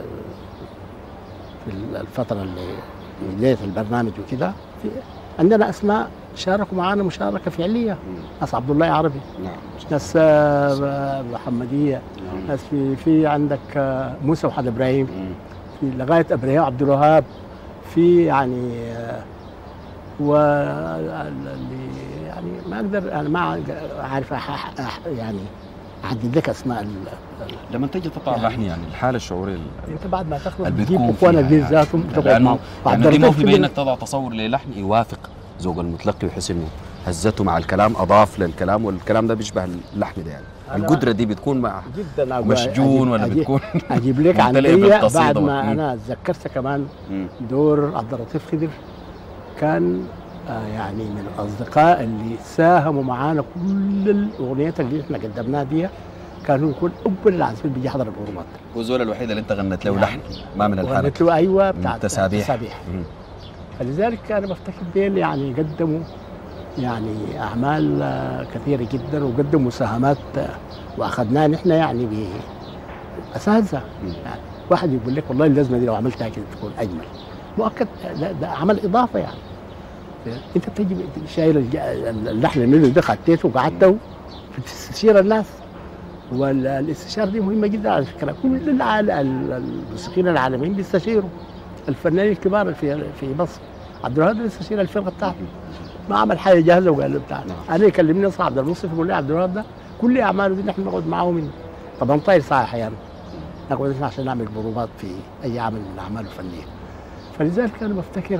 في الفتره اللي بدايه البرنامج وكده. عندنا اسماء شاركوا معنا مشاركه فعليه، ناس عبد الله عربي،
نعم،
ناس محمديه، ناس في في عندك موسى وحد ابراهيم، في لغايه ابراهيم عبد الوهاب، في يعني و اللي يعني ما اقدر انا ما عارف يعني احدد لك اسماء.
لما تيجي تطلع
يعني
لحن يعني الحاله الشعوريه
انت بعد ما تخلص
اللي
تجيب
بتكون
اخوانا دي
فيها
ذاتهم
يعني.
تقعد معهم.
لانه دي موهبه انك تضع تصور للحن يوافق ذوق المتلقي ويحس انه هزته مع الكلام، اضاف للكلام، والكلام ده بيشبه اللحن ده يعني. القدره دي بتكون مع
جدا
مشجون ولا
أجيب
بتكون
اجيب لك
ممتلئ
عندي
بالقصيدة
بعد ما
و-
انا تذكرت كمان
مم.
دور عبد اللطيف خضر، كان آه يعني من الاصدقاء اللي ساهموا معانا كل الاغنيات اللي احنا قدمناها دي، كانوا يكون اول العازفين بيجي يحضر البرومات.
والزول الوحيد اللي انت غنت له لحن ما من الحالة
غنيت له ايوه بتاع
تسابيح.
التسابيح.
مم.
فلذلك انا بفتكر ديل يعني قدموا يعني اعمال آه، كثيره جدا، وقدموا مساهمات آه، واخذناها نحن يعني باساتذه.
مم.
يعني واحد يقول لك والله اللازمه دي لو عملتها كده تكون اجمل، مؤكد ده, ده عمل اضافه يعني. انت بتجي شايل الج- اللحن اللي ده خدته وقعدته بتستشير الناس، والاستشاره دي مهمه جدا على فكره. كل العال- الموسيقيين العالميين بيستشيروا الفنانين الكبار اللي في في مصر. عبد الوهاب بيستشير الفرقه بتاعته، ما عمل حاجه جاهزه وقال له بتاع. انا يكلمني اصلا عبد المنصف يقول لي عبد الوهاب ده كل اعماله دي نحن نقعد معاه من ثمانية عشر ساعه احيانا، نقعد نحن عشان نعمل بروفات في اي عمل من الاعمال الفنيه. فلذلك انا بفتكر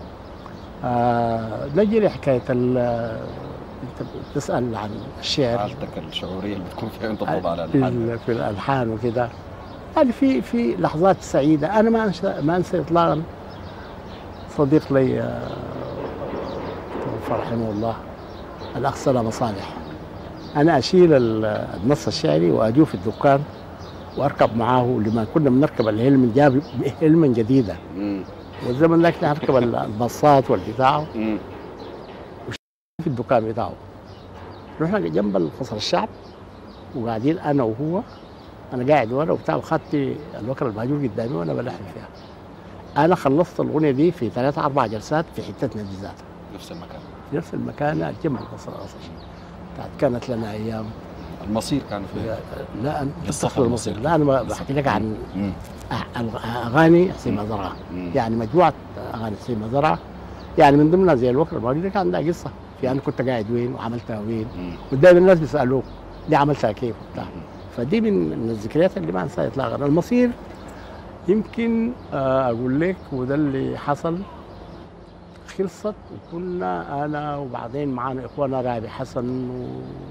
آه نجي لحكايه ال- انت بتسال عن الشعر،
حالتك الشعوريه اللي بتكون فيها وانت
في,
بتضع على الحال.
ال- في الالحان وكده. يعني في في لحظات سعيده انا ما انسى ما انسى اطلاقا. صديق لي آه، توفى رحمه الله الاخ سلام صالح، انا اشيل ال- النص الشعري واجوه في الدكان واركب معاه، لما كنا بنركب الهلم جاب هلما جديده،
مم.
والزمن ذاك نركب ال- الباصات والبتاع
مم.
في الدكان بتاعه. رحنا جنب الفصل الشعب وقاعدين انا وهو، انا قاعد ورا وبتاع، وخدت الوكر الباجور قدامي وانا بلحن فيها. انا خلصت الاغنيه دي في ثلاثة اربع جلسات في حتتنا دي ذاتها،
نفس المكان.
في نفس المكان جنب الفصل الاصلي. بتاعت كانت لنا ايام.
المصير كان في
لا
قصة
تدخل
المصير.
المصير، لا انا ما بحكي لك عن
مم.
أح- اغاني حسين مزرعه،
مم.
يعني مجموعه اغاني حسين مزرعه، يعني من ضمنها زي الوكر الباجور دي كان عندها قصه في انا كنت قاعد وين وعملتها وين،
مم.
ودايما الناس بيسالوك ليه عملتها كيف وبتاع. فدي من من الذكريات اللي ما انساها اطلاقا. المصير يمكن آه، اقول لك وده اللي حصل، خلصت وكنا انا وبعدين معانا اخوانا رابي حسن و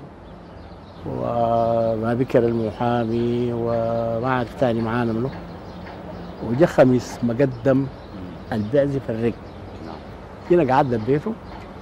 وما بكر المحامي وما اعرف ثاني معانا منه، وجا خميس مقدم البعزف الرق. هنا قعدنا ببيته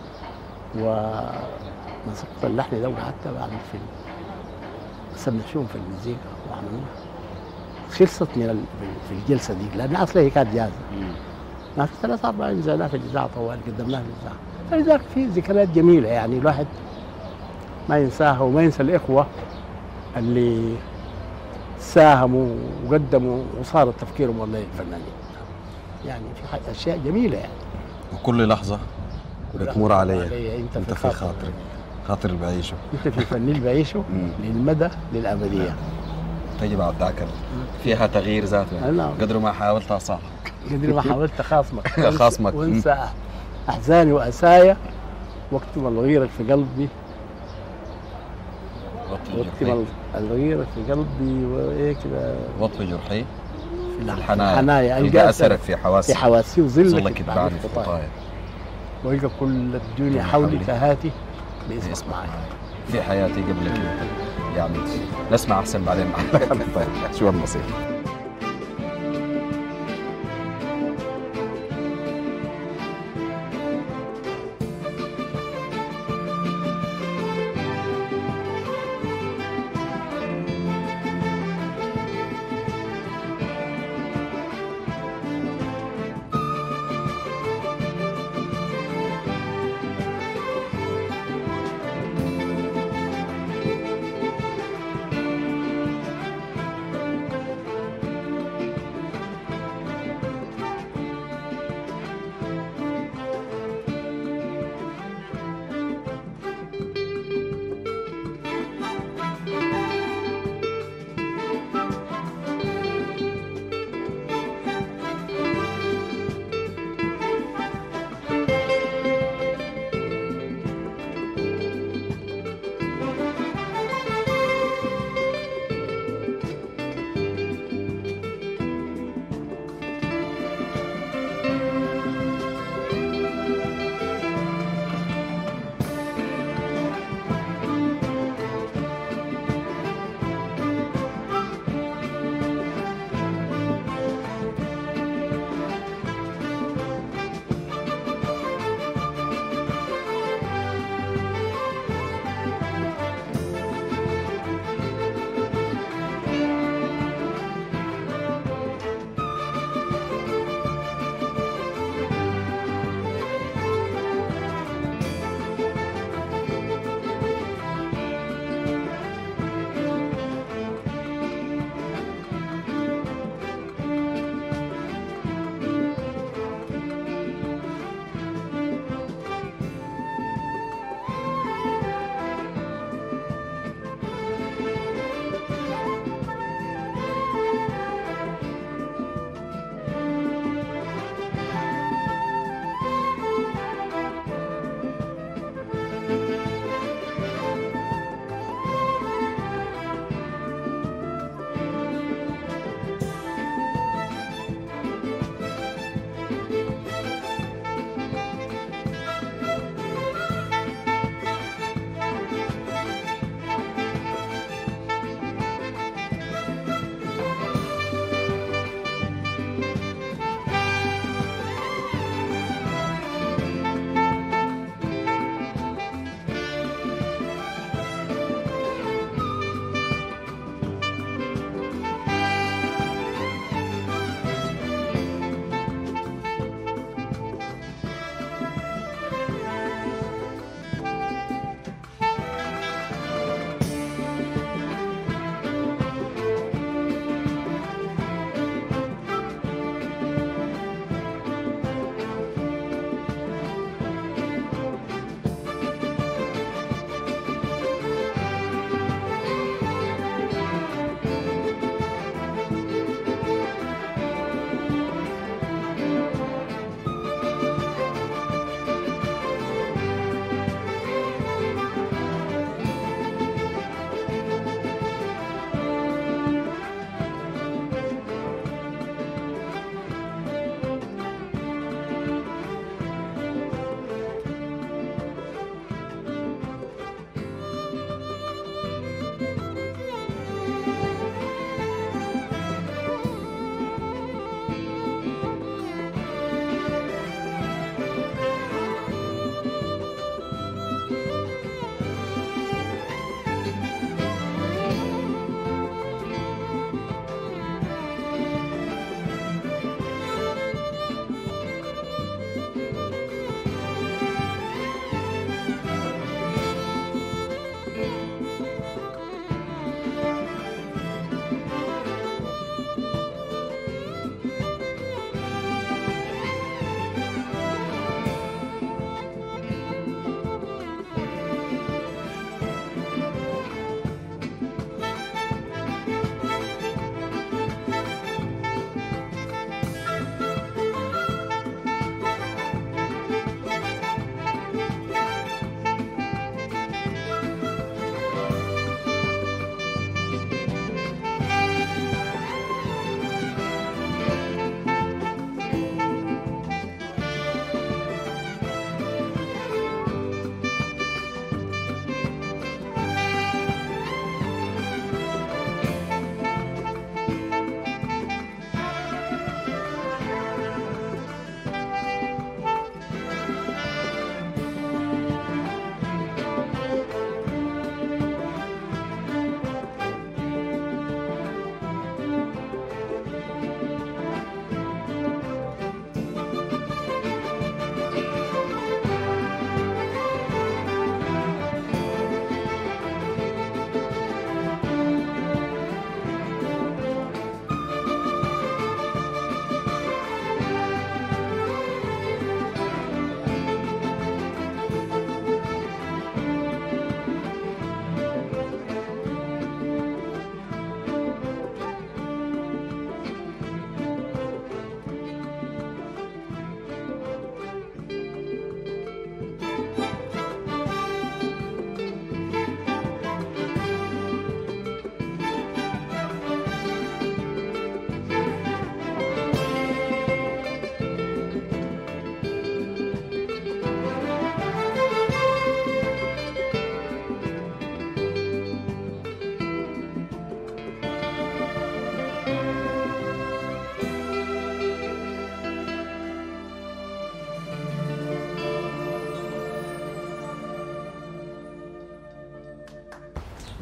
ومسكت اللحن ده وقعدت بعمل فيلم سمعتهم في المزيكا وعملوها. خلصت من ال- في الجلسه دي لان اصلا هي كانت جاهزه.
مم.
ما في ثلاث اربع نزلناها في الاذاعه طوال قدمناها في الاذاعه. فلذلك في ذكريات جميله يعني الواحد ما ينساها، وما ينسى الاخوه اللي ساهموا وقدموا وصارت تفكيرهم والله الفنانين. يعني في ح- اشياء جميله يعني.
وكل لحظه بتمر علي
انت,
انت في خاطري، خاطر اللي بعيشه.
انت في فني اللي بعيشه
مم.
للمدى للابديه.
تجي بعد ذاك فيها تغيير ذاته
نعم.
قدر ما حاولت اصالح
قدر ما حاولت اخاصمك
أخاصمك.
وانسى احزاني واسايا واكتم الغيرة في قلبي،
وطي
واكتم
جرحي
الغيرة في قلبي وايه كده
وطي جرحي
في
الحنايا
الحنايا
القى اثرك في حواسي
في حواسي وظلك
ظلك
بعد
يتبعني في
الخطايا،
خطايا
والقى كل الدنيا حولي فهاتي باسمك معايا.
في حياتي قبلك يعني نسمع احسن بعدين. طيب شو النصيحه؟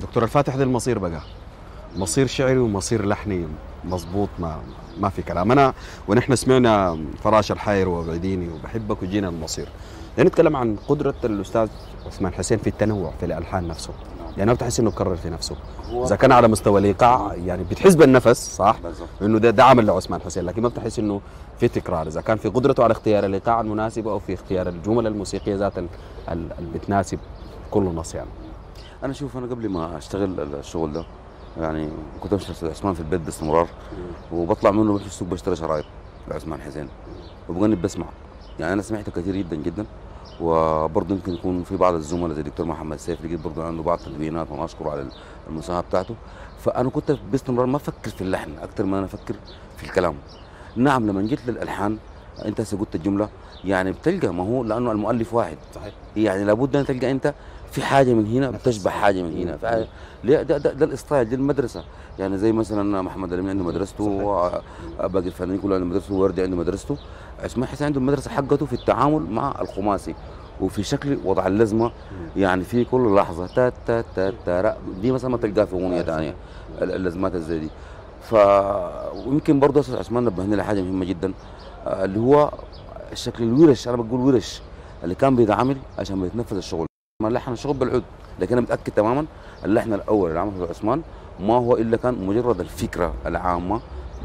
دكتور الفاتح ده المصير بقى مصير شعري ومصير لحني مظبوط، ما ما في كلام. انا ونحن سمعنا فراش الحاير وبعديني وبحبك وجينا المصير، نتكلم عن قدره الاستاذ عثمان حسين في التنوع في الالحان نفسه، يعني ما بتحس انه بكرر في نفسه اذا كان على مستوى الايقاع، يعني بتحس بالنفس صح انه ده, ده عمل لعثمان حسين، لكن ما بتحس انه في تكرار اذا كان في قدرته على اختيار الايقاع المناسب او في اختيار الجمل الموسيقيه ذات اللي بتناسب كل نص. يعني
انا شوف، انا قبل ما اشتغل الشغل ده يعني كنت بمشي استاذ عثمان في البيت باستمرار، وبطلع منه بمشي السوق بشتري شرايط لعثمان حسين وبجنب بسمع. يعني انا سمعته كثير جدا جدا، وبرضه يمكن يكون في بعض الزملاء زي الدكتور محمد سيف لقيت برضه عنده بعض التدوينات وانا اشكره على المساهمه بتاعته. فانا كنت باستمرار ما افكر في اللحن اكثر ما انا افكر في الكلام. نعم لما جيت للالحان انت هسه قلت الجمله، يعني بتلقى ما هو لانه المؤلف واحد صحيح، يعني لابد ان تلقى انت في حاجه من هنا بتشبه حاجه من هنا. فده ده, ده, ده الستايل، دي المدرسه. يعني زي مثلا محمد علي عنده مدرسته، وباقي الفنانين كلهم عنده مدرسته، ووردي عنده مدرسته، عثمان حسين عنده المدرسه حقته في التعامل مع الخماسي وفي شكل وضع اللزمه. يعني في كل لحظه تا تا تا تا دي مثلا ما تلقاها في اغنيه ثانيه اللزمات زي دي. ف ويمكن برضه استاذ عثمان نبهني لحاجه مهمه جدا، اللي هو الشكل الورش. انا بقول ورش اللي كان بيتعامل عشان بيتنفذ الشغل، ما لحن الشغل بالعود، لكن انا متاكد تماما اللحن الاول اللي عمله عثمان ما هو الا كان مجرد الفكره العامه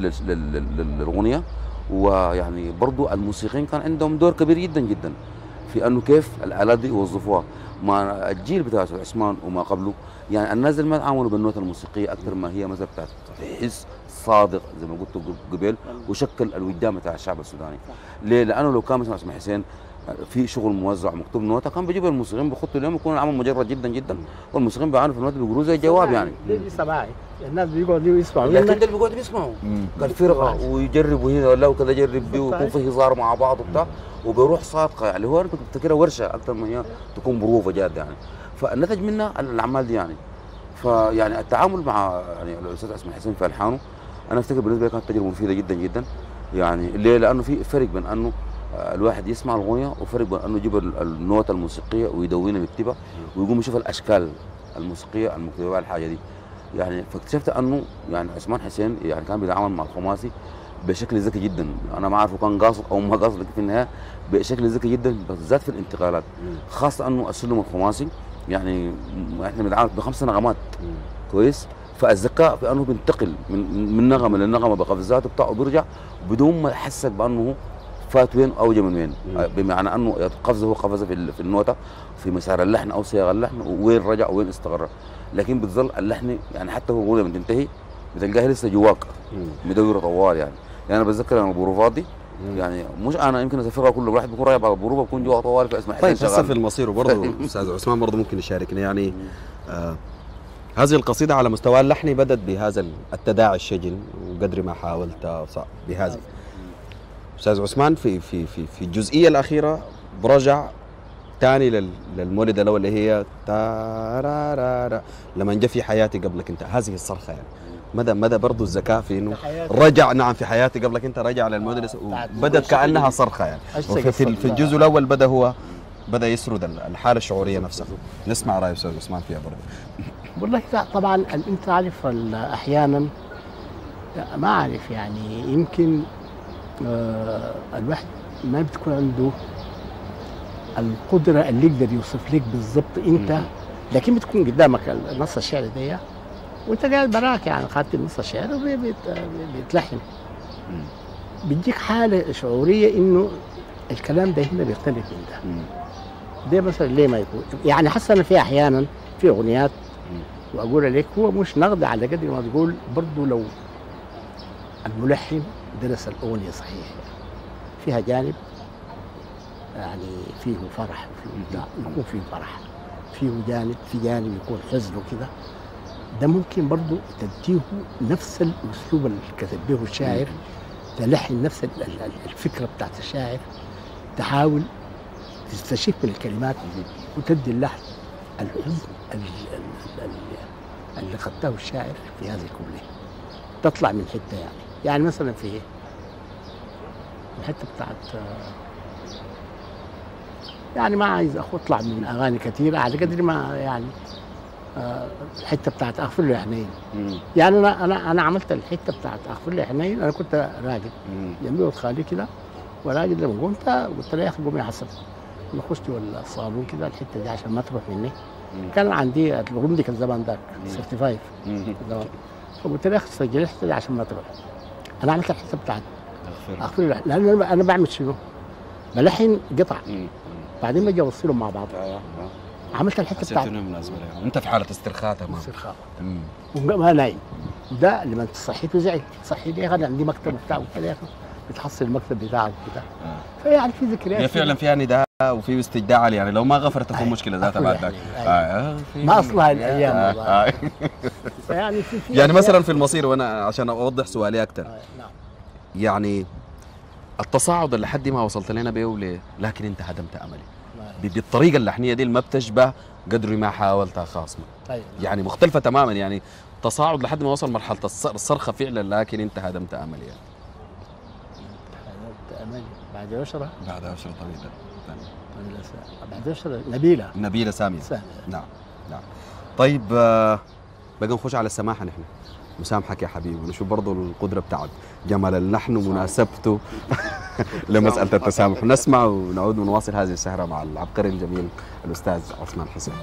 للاغنيه. ويعني برضه الموسيقيين كان عندهم دور كبير جدا جدا في انه كيف الالات دي يوظفوها. ما الجيل بتاع عثمان وما قبله يعني الناس اللي ما تعاملوا بالنوتة الموسيقيه اكثر ما هي مثلا بتاعت حس صادق زي ما قلت قبل، وشكل الوجدان بتاع الشعب السوداني. ليه؟ لانه لو كان مثلا عثمان حسين في شغل موزع مكتوب نوتة كان بيجيب الموسيقيين بيخطوا اليوم يكون العمل مجرد جدا جدا، والموسيقيين بيعانوا في النوتة بيقولوا زي الجواب. يعني
دي سماعي الناس بيقعدوا يسمعوا،
لكن ده اللي بيقعدوا بيسمعوا قال فرقه ويجربوا هنا ولا وكذا يجرب بيه ويكون في هزار مع بعض وبتاع، وبيروح صادقه. يعني هو انا كنت بفتكرها ورشه اكثر من هي تكون بروفه جاده يعني. فالنتج منها الاعمال دي يعني. فيعني التعامل مع يعني الاستاذ عثمان حسين في الحانه انا افتكر بالنسبه لي كانت تجربه مفيده جدا جدا. يعني ليه؟ لانه في فرق بين انه الواحد يسمع الاغنيه وفرق بين انه يجيب النوتة الموسيقيه ويدونها ويكتبها ويقوم يشوف الاشكال الموسيقيه المكتوبه على الحاجه دي. يعني فاكتشفت انه يعني عثمان حسين يعني كان بيتعامل مع الخماسي بشكل ذكي جدا. انا ما اعرف كان قاصد او ما قاصد، لكن في النهايه بشكل ذكي جدا بالذات في الانتقالات، خاصه انه السلم الخماسي يعني احنا بنتعامل بخمس نغمات كويس. فالذكاء في انه بينتقل من من نغمه لنغمه بقفزاته بتاعه بيرجع بدون ما يحسك بانه فات وين او جا من وين، بمعنى انه قفزه هو قفزه في النوته في مسار اللحن او صياغه اللحن وين رجع وين استقر. لكن بتظل اللحن يعني حتى هو لما تنتهي بتلقاها لسه جواك مدوره طوال. يعني يعني انا بتذكر انا البروفات دي يعني مش انا يمكن اسافرها كل واحد بيكون رايح على البروفه بيكون جوا طوال في اسماء
طيب هسه في المصير وبرضه استاذ عثمان برضه ممكن يشاركنا. يعني آه هذه القصيده على مستوى اللحني بدت بهذا التداعي الشجن، وقدر ما حاولت بهذه استاذ عثمان في في في في الجزئيه الاخيره برجع ثاني للمولد الاول اللي هي تارارارا لما جاء في حياتي قبلك انت. هذه الصرخه يعني مدى مدى برضه الذكاء في انه رجع. نعم في حياتي قبلك انت رجع للمولد وبدت كانها صرخه يعني. في, في الجزء الاول بدا هو بدا يسرد الحاله الشعوريه نفسها. نسمع راي استاذ عثمان فيها برضه.
والله طبعا انت عارف احيانا ما اعرف يعني يمكن آه الواحد ما بتكون عنده القدره اللي يقدر يوصف لك بالضبط انت، لكن بتكون قدامك النص الشعري ده وانت قاعد براك يعني خدت النص الشعري وبيتلحن، بيديك حاله شعوريه انه الكلام ده هنا بيختلف من ده. ده مثلا ليه ما يكون يعني حاسس انا في احيانا في اغنيات واقول لك هو مش نقد على قدر ما تقول برضه لو الملحن درس الاغنيه صحيح فيها جانب يعني فيه فرح وفيه يكون فيه فرح، فيه جانب في جانب يكون حزن وكده، ده ممكن برضه تديه نفس الاسلوب اللي كتب به الشاعر، تلحن نفس الفكره بتاعت الشاعر، تحاول تستشف الكلمات وتدي اللحن الحزن اللي خدته الشاعر في هذه الكوبليه تطلع من حته يعني يعني مثلا في الحته بتاعت يعني ما عايز اطلع من اغاني كثيره على قدر ما يعني آه، الحته بتاعت اغفر له يا حنين. يعني انا انا انا عملت الحته بتاعت اغفر له يا حنين، انا كنت راجل جنبي ولد خالي كده، وراجل لما قمت قلت له يا اخي قوم يا حسن، انا خشت الصالون كده الحته دي عشان ما تروح مني. كان عندي الغرم دي كان زمان ذاك ستة وخمسين زمان، فقلت له يا اخي سجل الحته دي عشان ما تروح. انا عملت الحته بتاعت اغفر له، لان انا أنا بعمل شنو؟ بلحن قطع بعدين باجي اوصلهم مع بعض. عملت الحته بتاعت
مناسبه لهم، انت في حاله استرخاء تمام.
استرخاء وما نايم، وده لما صحيته زعل، صحي لي انا عندي مكتب وبتاع، قلت له يا اخي بتحصل المكتب بتاعك كده. آه. فيعني في ذكريات،
هي فعلا فيها نداء وفي استجداء علي، يعني لو ما غفرت تكون مشكله ذاتها بعد ذاك.
آه. ما اصلها الايام
آه.
والله.
آه.
فيعني في, في
يعني مثلا في المصير، وانا عشان اوضح سؤالي اكثر.
آه. نعم.
يعني التصاعد اللي لحد ما وصلت لنا به وليه، لكن انت هدمت املي بالطريقه اللحنيه دي اللي ما بتشبه قدر ما حاولت خاصمك.
أيوة.
يعني مختلفه تماما، يعني تصاعد لحد ما وصل مرحله الصرخه فعلا، لكن انت هدمت املي. يعني
هدمت املي بعد عشرة
بعد عشرة طويله
بعد عشرة نبيله
نبيله ساميه.
سامية.
نعم نعم. طيب آه بقى نخش على السماحه. نحن مسامحك يا حبيبي، ونشوف برضه القدره بتاعت جمال اللحن ومناسبته لمساله التسامح. نسمع ونعود ونواصل هذه السهره مع العبقري الجميل الاستاذ عثمان حسين.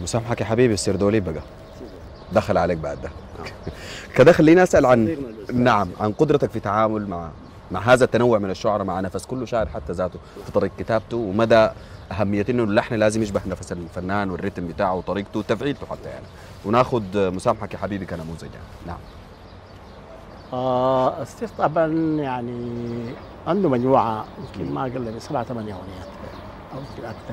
مسامحك يا حبيبي، السردولي بقى دخل عليك بعد ده. كده خليني اسال عن نعم عن قدرتك في تعامل مع مع هذا التنوع من الشعراء، مع نفس كل شاعر حتى ذاته في طريقه كتابته، ومدى اهميه انه اللحن لازم يشبه نفس الفنان والريتم بتاعه وطريقته وتفعيلته حتى يعني. وناخذ مسامحك يا حبيبي كنموذج يعني. نعم.
آه ستيف طبعا يعني عنده مجموعه يمكن ما اقل من سبعة ثمانية اغنيات او يمكن اكثر.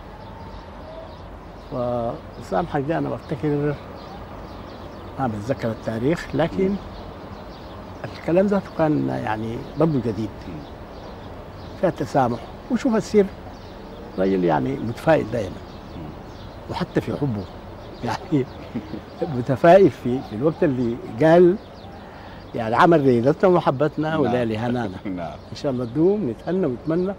وسامحك دي انا بفتكر ما بتذكر التاريخ، لكن الكلام ذاته كان يعني برضه جديد فيها تسامح. وشوف السير رجل يعني متفائل دائما، وحتى في حبه يعني متفائل في, في الوقت اللي قال يعني عمل ليلتنا ومحبتنا وليالي هنانا ان شاء الله تدوم نتهنى ونتمنى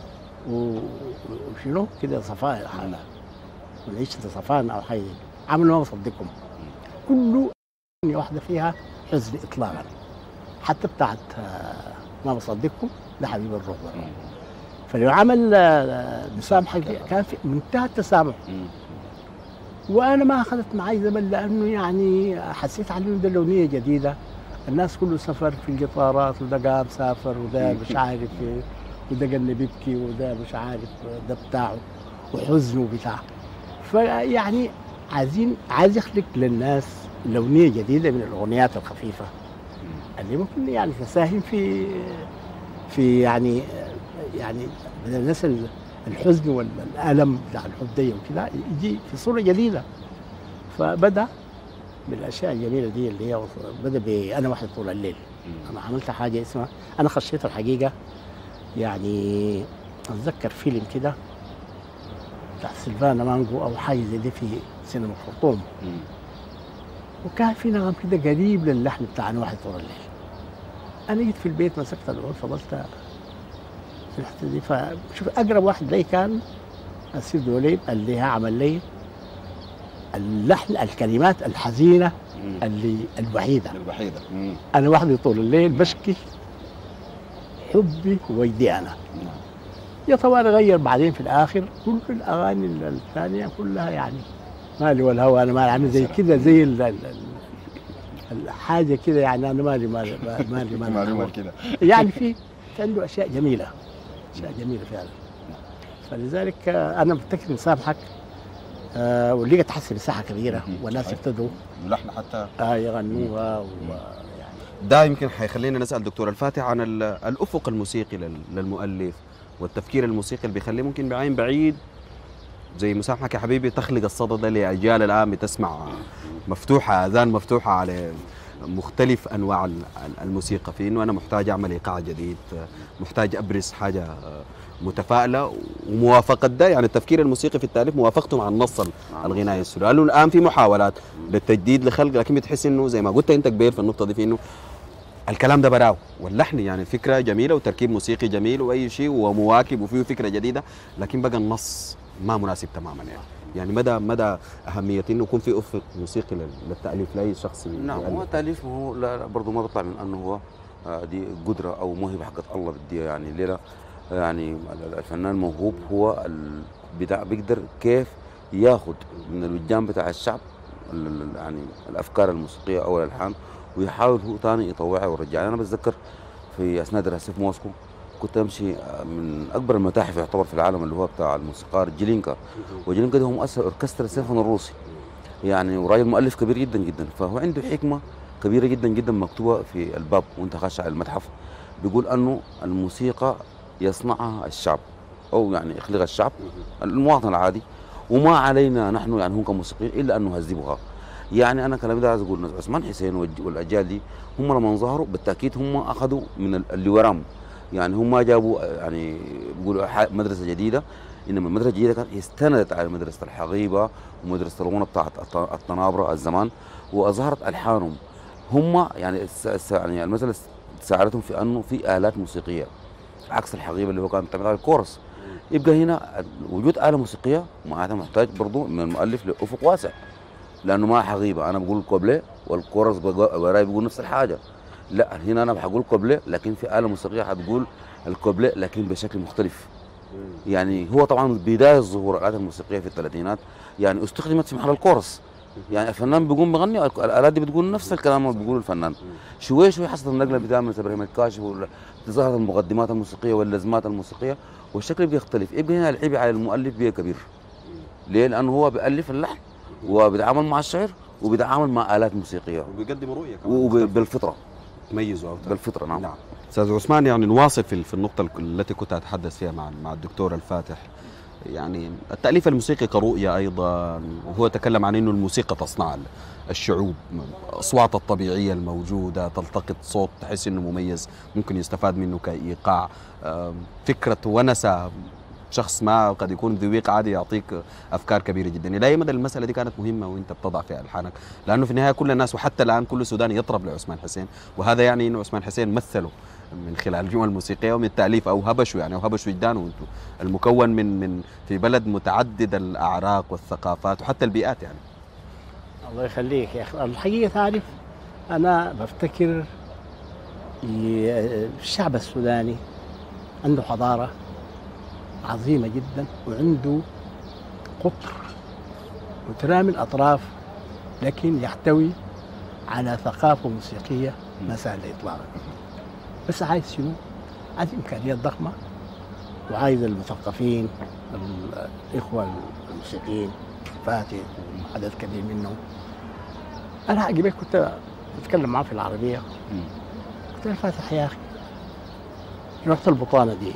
وشنو كده صفاء حالنا ونعيش صفاء او حي. عمل ما بصدقكم كله واحده فيها حزن اطلاقا، حتى بتاعت ما بصدقكم ده حبيب الروح. فلو عمل مسامحك كان في منتهى التسامح، وانا ما اخذت معي زمن لانه يعني حسيت على انه ده الاغنيه جديده، الناس كله سافر في القطارات وده قام سافر وده مش عارف ايه وده قال بيبكي وده مش عارف ده بتاعه وحزنه بتاع. فيعني عايزين عايز يخلق للناس لونيه جديده من الاغنيات الخفيفه اللي ممكن يعني تساهم في في يعني يعني بدل الناس الحزن والالم بتاع الحب دي وكده يجي في صوره جديده. فبدا بالاشياء الجميله دي اللي هي بدا بانا واحد طول الليل. انا عملت حاجه اسمها انا خشيت الحقيقه يعني اتذكر فيلم كده بتاع سيلفانا مانجو او حاجه زي دي في سينما الخرطوم، وكان في نغم كده قريب للحن بتاع انا واحد طول الليل. انا جيت في البيت مسكت العود فضلت في الحته دي. فشوف اقرب واحد لي كان السيد دوليب اللي عمل لي اللحن الكلمات الحزينه اللي الوحيده
الوحيده
انا وحدي طول الليل بشكي حبي ويدي انا. يا طبعا غير بعدين في الاخر كل الاغاني الثانيه كلها يعني مالي والهوى انا مالي، عامل زي كده زي ال ال الحاجه كده يعني انا مالي مالي مالي مالي
معلومه كده
يعني في عنده اشياء جميله اشياء جميله فعلا. فلذلك انا بفتكر مسامحك آه واللي تحس مساحه كبيره والناس ابتدوا
ولحن حتى
اه يغنوها ويعني
ده يمكن حيخلينا نسال دكتور الفاتح عن الافق الموسيقي للمؤلف والتفكير الموسيقي اللي بيخليه ممكن بعين بعيد زي مسامحك يا حبيبي تخلق الصدى ده لاجيال الان بتسمع مفتوحه اذان مفتوحه على مختلف انواع الموسيقى، في انه انا محتاج اعمل ايقاع جديد، محتاج ابرز حاجه متفائله وموافقه ده يعني التفكير الموسيقي في التاليف موافقته مع النص الغنائي السوري. لانه الان في محاولات للتجديد لخلق، لكن بتحس انه زي ما قلت انت كبير في النقطه دي في انه الكلام ده براو واللحن يعني فكره جميله وتركيب موسيقي جميل واي شيء ومواكب وفيه فكره جديده، لكن بقى النص ما مناسب تماما يعني. يعني مدى مدى اهميه انه يكون في افق موسيقي للتاليف لاي شخص.
نعم هو تاليف هو لا برضه ما بيطلع من انه هو دي قدره او موهبه حقت الله بديها يعني الليله. يعني الفنان موهوب هو البدع بيقدر كيف ياخذ من الوجدان بتاع الشعب يعني الافكار الموسيقيه او الالحان ويحاول هو ثاني يطوعها ويرجعها. انا بتذكر في اثناء دراستي في موسكو كنت امشي من اكبر المتاحف يعتبر في العالم اللي هو بتاع الموسيقار جيلينكا، وجيلينكا ده هو مؤسس اوركسترا السيمفوني الروسي يعني وراجل مؤلف كبير جدا جدا. فهو عنده حكمه كبيره جدا جدا مكتوبه في الباب وانت خاشع على المتحف، بيقول انه الموسيقى يصنعها الشعب او يعني يخلقها الشعب المواطن العادي، وما علينا نحن يعني هم كموسيقيين الا ان نهذبها. يعني انا كلامي ده عايز اقول عثمان حسين والاجيال دي هم لما ظهروا بالتاكيد هم اخذوا من اللي وراهم، يعني هم ما جابوا يعني بيقولوا مدرسه جديده، انما المدرسه الجديده كانت استندت على مدرسه الحقيبه ومدرسه الغنى بتاعت الطنابره الزمان واظهرت الحانهم. هم يعني يعني المساله ساعدتهم في انه في الات موسيقيه عكس الحقيبه اللي هو كان بيعتمد على الكورس. يبقى هنا وجود اله موسيقيه معناتها محتاج برضه من المؤلف لافق واسع، لانه ما حقيبه انا بقول كوبليه والكورس وراي بيقول نفس الحاجه. لا هنا انا بقول كوبليه لكن في اله موسيقيه حتقول الكوبليه لكن بشكل مختلف يعني هو طبعا بدايه ظهور الالات الموسيقيه في الثلاثينات يعني استخدمت في محل الكورس. يعني الفنان بيقوم بيغني الالات دي بتقول نفس الكلام اللي بيقوله الفنان. شوي شوي حصلت النقله بتاع ابراهيم الكاشف وظهرت المقدمات الموسيقيه واللازمات الموسيقيه والشكل بيختلف. يبقى هنا العيب على المؤلف بيه كبير. ليه؟ لانه هو بيالف اللحن وبيتعامل مع الشعر وبيتعامل مع الات موسيقيه
وبيقدم رؤيه كمان
وبالفطره
تميزه
بالفطره. نعم.
نعم. استاذ عثمان، يعني نواصل في في النقطه التي كنت اتحدث فيها مع مع الدكتور الفاتح. يعني التأليف الموسيقي كرؤية أيضا، وهو تكلم عن أنه الموسيقى تصنع الشعوب، أصوات الطبيعية الموجودة تلتقط صوت تحس أنه مميز ممكن يستفاد منه كإيقاع. فكرة ونسة شخص ما قد يكون ذويق عادي يعطيك أفكار كبيرة جدا. إلى أي مدى المسألة دي كانت مهمة وأنت بتضع فيها ألحانك؟ لأنه في النهاية كل الناس وحتى الآن كل سوداني يطرب لعثمان حسين، وهذا يعني أنه عثمان حسين مثله من خلال الجمل الموسيقيه ومن التاليف او هبشوا يعني او هبشوا وجدانه انتم المكون من من في بلد متعدد الاعراق والثقافات وحتى البيئات يعني.
الله يخليك يا اخي. الحقيقه تعرف انا بفتكر الشعب السوداني عنده حضاره عظيمه جدا وعنده قطر مترامي الاطراف، لكن يحتوي على ثقافه موسيقيه ما سهله اطلاقا. بس عايز شنو؟ عايز امكانيات ضخمه وعايز المثقفين الاخوه الموسيقيين فاتح وعدد كبير منهم. انا عجبك كنت بتكلم معاه في العربيه قلت له فاتح يا اخي رحت البطانه دي.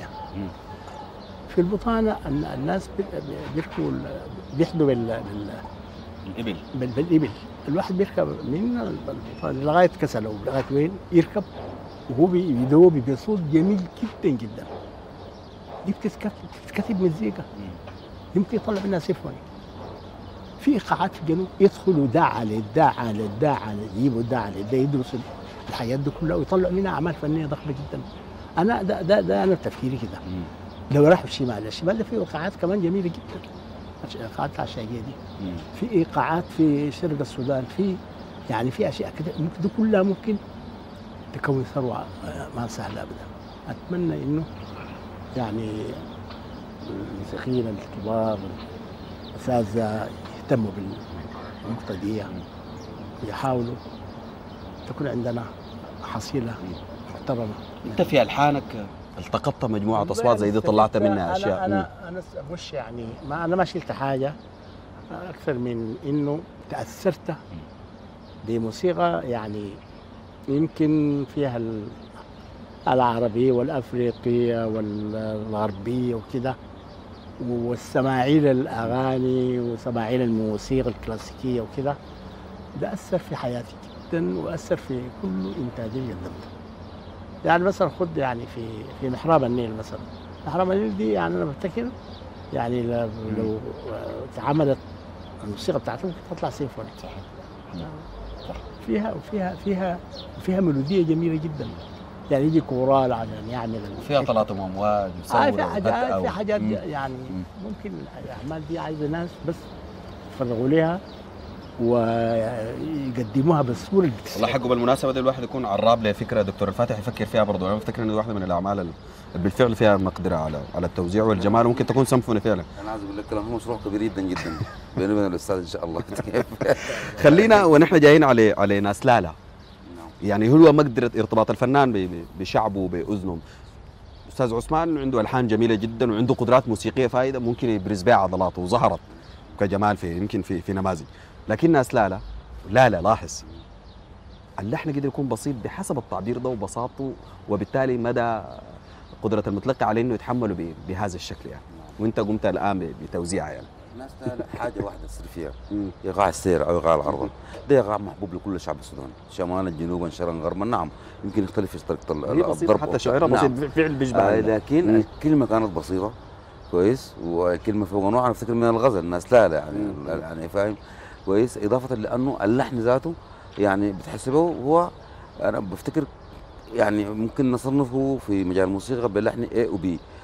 في البطانه الناس بيركبوا بيحدوا بال
الابل
بالابل. الواحد بيركب من البطانه لغايه كسله لغايه وين يركب وهو بيدوب بصوت جميل جدا جدا. دي بتتكتب مزيكا يمكن يطلع منها سيمفوني. في ايقاعات في الجنوب يدخلوا ده على ده على ده على يجيبوا ده على ده يدرسوا الحاجات دي كلها ويطلعوا منها اعمال فنيه ضخمه جدا. انا ده ده, ده انا تفكيري كده. لو راحوا الشمال، الشمال ده فيه ايقاعات كمان جميله جدا. الايقاعات العشائيه دي في ايقاعات في شرق السودان، في يعني في اشياء كده دي كلها ممكن تكون ثروه ما سهله ابدا. اتمنى انه يعني الموسيقيين الكبار الاساتذه يهتموا بالنقطه دي ويحاولوا تكون عندنا حصيله محترمه.
انت في الحانك التقطت مجموعه اصوات زي دي طلعت منها اشياء.
انا انا انا مش يعني ما انا ما شلت حاجه اكثر من انه تاثرت بموسيقى يعني يمكن فيها العربيه والافريقيه والغربيه وكده، والسماعيل الاغاني وسماعيل الموسيقى الكلاسيكيه وكده. ده اثر في حياتي جدا واثر في كل انتاجيه قدمتها. يعني مثلا خد يعني في في محراب النيل مثلا، محراب النيل دي يعني انا بفتكر يعني لو اتعملت الموسيقى بتاعتها تطلع سيمفوني. صح. فيها وفيها فيها وفيها ميلوديه جميله جدا. يعني يجي كورال عشان يعمل
فيها طلاتم امواج وصور
آه في حاجات في حاجات يعني ممكن الاعمال دي عايزه ناس بس يتفرغوا لها ويقدموها بالصوره اللي
والله حقه بالمناسبه دي الواحد يكون عراب لفكره دكتور الفاتح يفكر فيها برضه. انا بفتكر انه واحده من الاعمال اللي بالفعل فيها مقدره على على التوزيع والجمال وممكن تكون سيمفوني فعلا.
انا عايز اقول لك كلام هو مشروع كبير جدا جدا بيني وبين الاستاذ ان شاء الله.
خلينا ونحن جايين على على ناس لالا، يعني هو مقدره ارتباط الفنان بشعبه وباذنهم. استاذ عثمان عنده الحان جميله جدا وعنده قدرات موسيقيه فائده ممكن يبرز بها عضلاته وظهرت كجمال في يمكن في في نماذج. لكن ناس لالا لالا لاحظ اللحن قدر يكون بسيط بحسب التعبير ده وبساطته، وبالتالي مدى قدره المتلقي عليه انه يتحمله بهذا الشكل يعني. وانت قمت الان بتوزيعها يعني.
الناس حاجه واحده تصير فيها ايقاع السير او ايقاع العرض. ده ايقاع محبوب لكل شعب السودان، شمالا جنوبا شرقا غربا. نعم يمكن يختلف في طريقه الضرب
حتى شعرها بسيط بالفعل بيشبه
آه لكن الكلمه كانت بسيطه كويس، وكلمه فوق نوع. انا افتكر من الغزل الناس لا لا يعني يعني فاهم كويس، اضافه لانه اللحن ذاته يعني بتحسبه هو انا بفتكر يعني ممكن نصنفه في مجال الموسيقى بلحن A و B.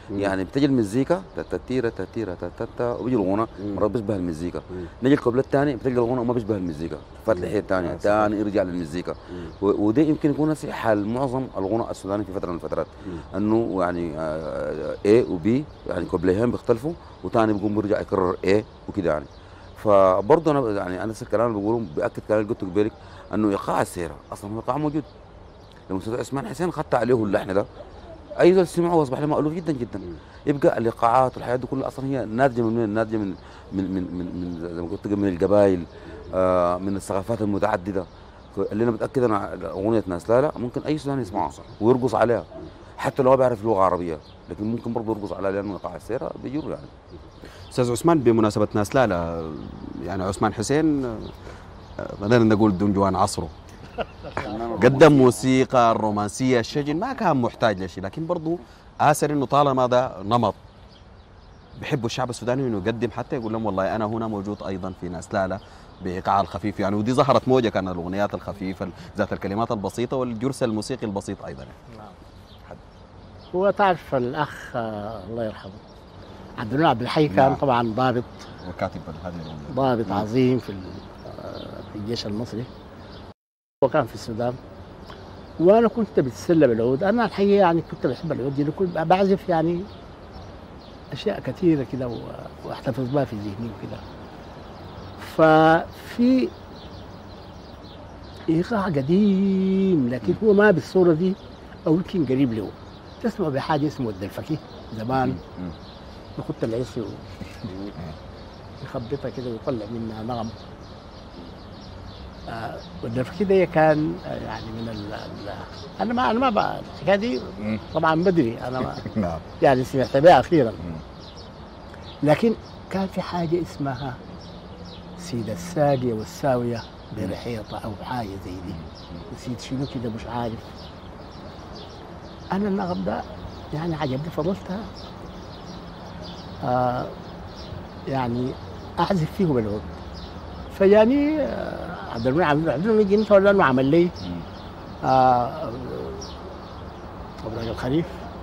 يعني بتجي المزيكا تتيرة تتيرة تتتا وبيجي الغنى
مم.
مرات بيشبه المزيكا.
مم.
نجي الكوبلة الثاني بتلقى الغنى ما بيشبه المزيكا فات لحية ثانية
آه،
ثاني يرجع للمزيكا.
مم.
و- وده يمكن يكون هسه حال معظم الغنى السوداني في فترة من الفترات
مم.
انه يعني A و B يعني كوبليهين بيختلفوا وثاني بيقوم بيرجع يكرر A وكده يعني. فبرضه انا يعني انا نفس الكلام اللي بقوله بأكد كلام اللي قلته قبلك انه ايقاع السيره اصلا هو ايقاع موجود. لما استاذ عثمان حسين خدت عليه اللحن ده اي زول سمعه واصبح له مألوف جدا جدا. يبقى الايقاعات والحياه دي كلها اصلا هي ناتجه من من ناتجه من من من من, من زي ما قلت من القبائل آه من الثقافات المتعدده اللي انا متاكد انا اغنيه ناس لا لا ممكن اي سوداني يسمعها ويرقص عليها حتى لو ما بيعرف لغه عربيه لكن ممكن برضه يرقص عليها لانه ايقاع السيره بيجر يعني.
استاذ عثمان بمناسبه ناس لا لا يعني عثمان حسين آه، بدنا نقول دنجوان عصره قدم موسيقى الرومانسيه الشجن ما كان محتاج لشيء لكن برضه آسر انه طالما ده نمط بيحبوا الشعب السوداني انه يقدم حتى يقول لهم والله انا هنا موجود ايضا في ناس لا لا بايقاع الخفيف يعني ودي ظهرت موجه كان الاغنيات الخفيفه ذات الكلمات البسيطه والجرس الموسيقي البسيط ايضا.
هو تعرف الاخ آه، الله يرحمه عبد المنعم عبد الحي كان
نعم.
طبعا ضابط
وكاتب هذه الاغنيه
ضابط عظيم في ال- آه، في الجيش المصري. هو كان في السودان وانا كنت بتسلى بالعود. انا الحقيقه يعني كنت بحب العود لانه كنت بعزف يعني اشياء كثيره كده و- واحتفظ بها في ذهني وكده. ففي ايقاع قديم لكن هو ما بالصوره دي او يمكن قريب له. تسمع بحاجه اسمه الدلفكي زمان نخط العصي يخبطها كده ويطلع منها نغم. آه والدلفكي ده كان آه، يعني من ال ال انا ما انا ما بقى الحكايه دي طبعا بدري انا ما
نعم
يعني سمعت بها اخيرا. لكن كان في حاجه اسمها سيد الساقيه والساويه برحيطه او حاجه زي دي نسيت شنو كده مش عارف. انا النغم ده يعني عجبني فضلتها آه يعني اعزف فيه بالعود. فيعني آه عبد المنعم عبد المنعم يجي ولا انه عمل لي آه ابراج الخليف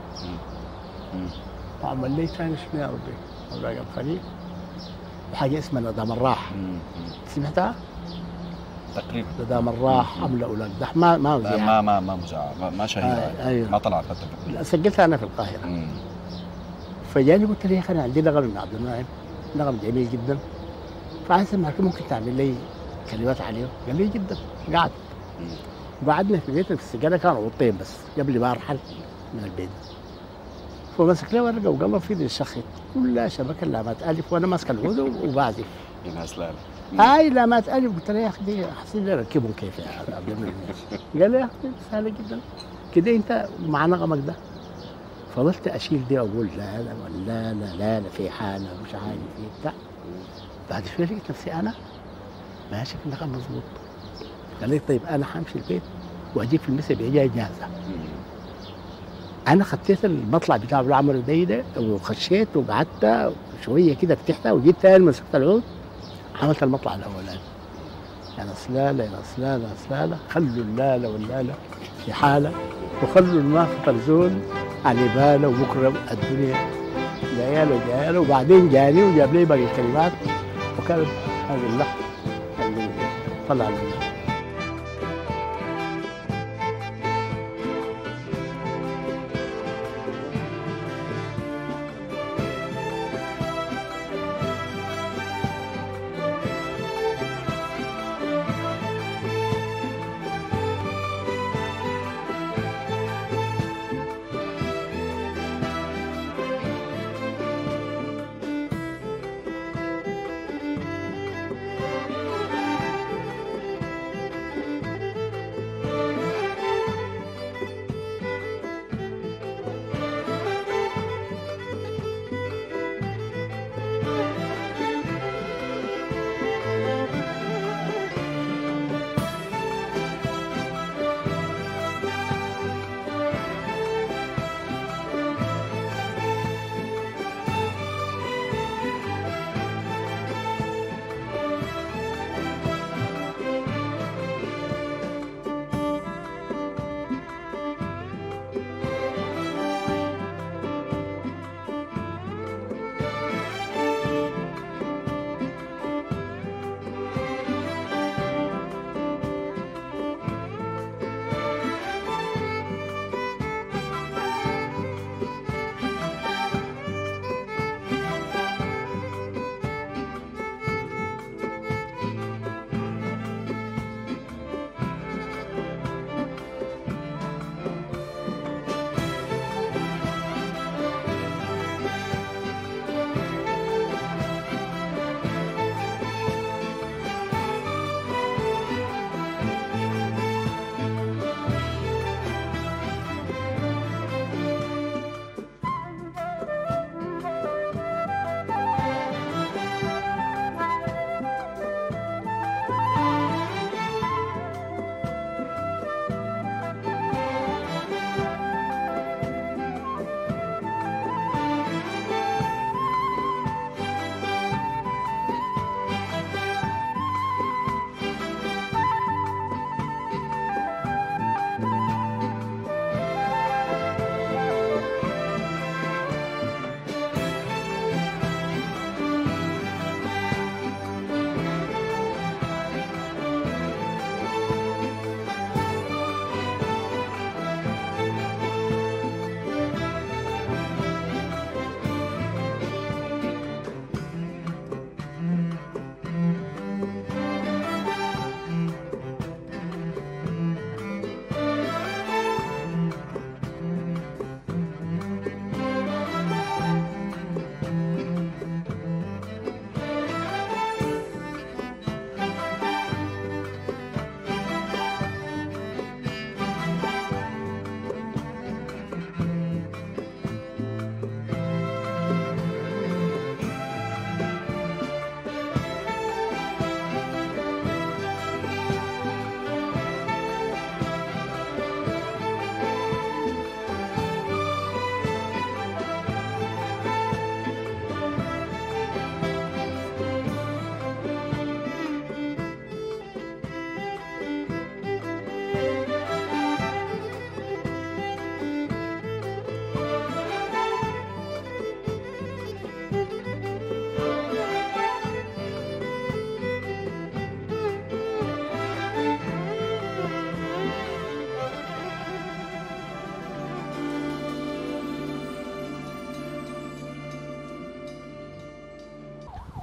وعمل لي ثاني شنو يا ربي ابراج الخليف وحاجه اسمها ندى مراح سمعتها؟
تقريبا
ندى مراح املا اولاد دح ما ما
لا
وزيها.
ما ما ما مزع ما, ما شهيرة
آه، أيوه.
ما طلعت حتى في
لا، سجلتها انا في القاهره.
مم.
فجاني قلت له يا اخي انا عندي نغم من عبد المنعم نغم جميل جدا فعايز اسمعك ممكن تعمل لي كلمات عليه؟ قال لي جدا. قعد وقعدنا في بيتنا في السجاده كانوا اوضتين بس قبل ما ارحل من البيت. فمسك لي ورقه وقلب في دي الشخيط كلها شبكه لامات الف وانا ماسك العود وبعزف.
ناس لا
هاي لامات الف قلت له يا اخي دي حسين ركبهم كيف يا عبد المنعم؟ قال لي يا اخي سهله جدا كده انت مع نغمك ده. فضلت اشيل دي واقول لا لا ولا لا لا لا في حاله مش عارف ايه بتاع. بعد شويه لقيت نفسي انا ماشي في النغم مظبوط. قال لي طيب انا حامشي البيت واجيب في المسا بيجي جاهزه. انا خطيت المطلع بتاع ابو العمر ده ده وخشيت وقعدت شويه كده فتحتها وجيت تاني مسكت العود عملت المطلع الاولاني. يا نصلاله يا نصلاله يا نصلاله خلوا اللاله واللاله في حاله وخلوا المافطه زول على باله وبكره الدنيا جاياله جاياله وبعدين جاني وجاب لي باقي الكلمات وكانت هذه اللحظه اللي طلع منها.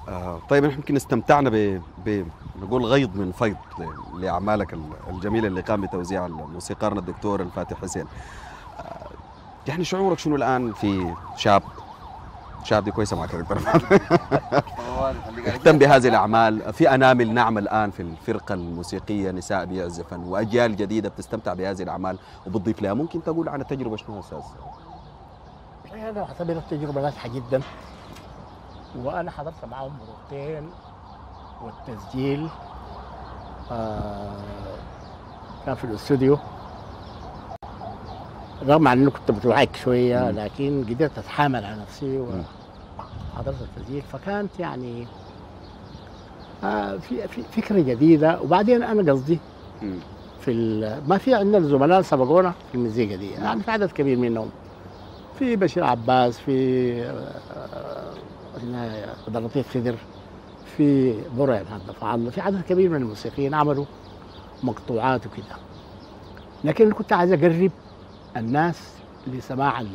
آه طيب نحن يمكن استمتعنا ب... ب... نقول غيض من فيض ل- لأعمالك ال- الجميلة اللي قام بتوزيعها الموسيقارنا الدكتور الفاتح حسين. آه يعني شعورك شنو الآن في شاب شاب دي كويسة معك يا دكتور اهتم بهذه الأعمال، في أنامل نعم الآن في الفرقة الموسيقية نساء بيعزفن وأجيال جديدة بتستمتع بهذه الأعمال وبتضيف لها، ممكن تقول عن التجربة شنو يا أستاذ؟
أنا أعتبر التجربة ناجحة جدا، وأنا حضرت معهم مرتين، والتسجيل آه كان في الاستوديو، رغم عن انه كنت بتوعك شويه لكن قدرت اتحامل على نفسي وحضرت التسجيل، فكانت يعني آه في في فكره جديده. وبعدين انا قصدي في ما في عندنا زملاء سبقونا في المزيكا دي، يعني في عدد كبير منهم، في بشير عباس، في عبد اللطيف خضر، في برع محمد دفع الله، في عدد كبير من الموسيقيين عملوا مقطوعات وكده. لكن أنا كنت عايز اقرب الناس لسماع ال-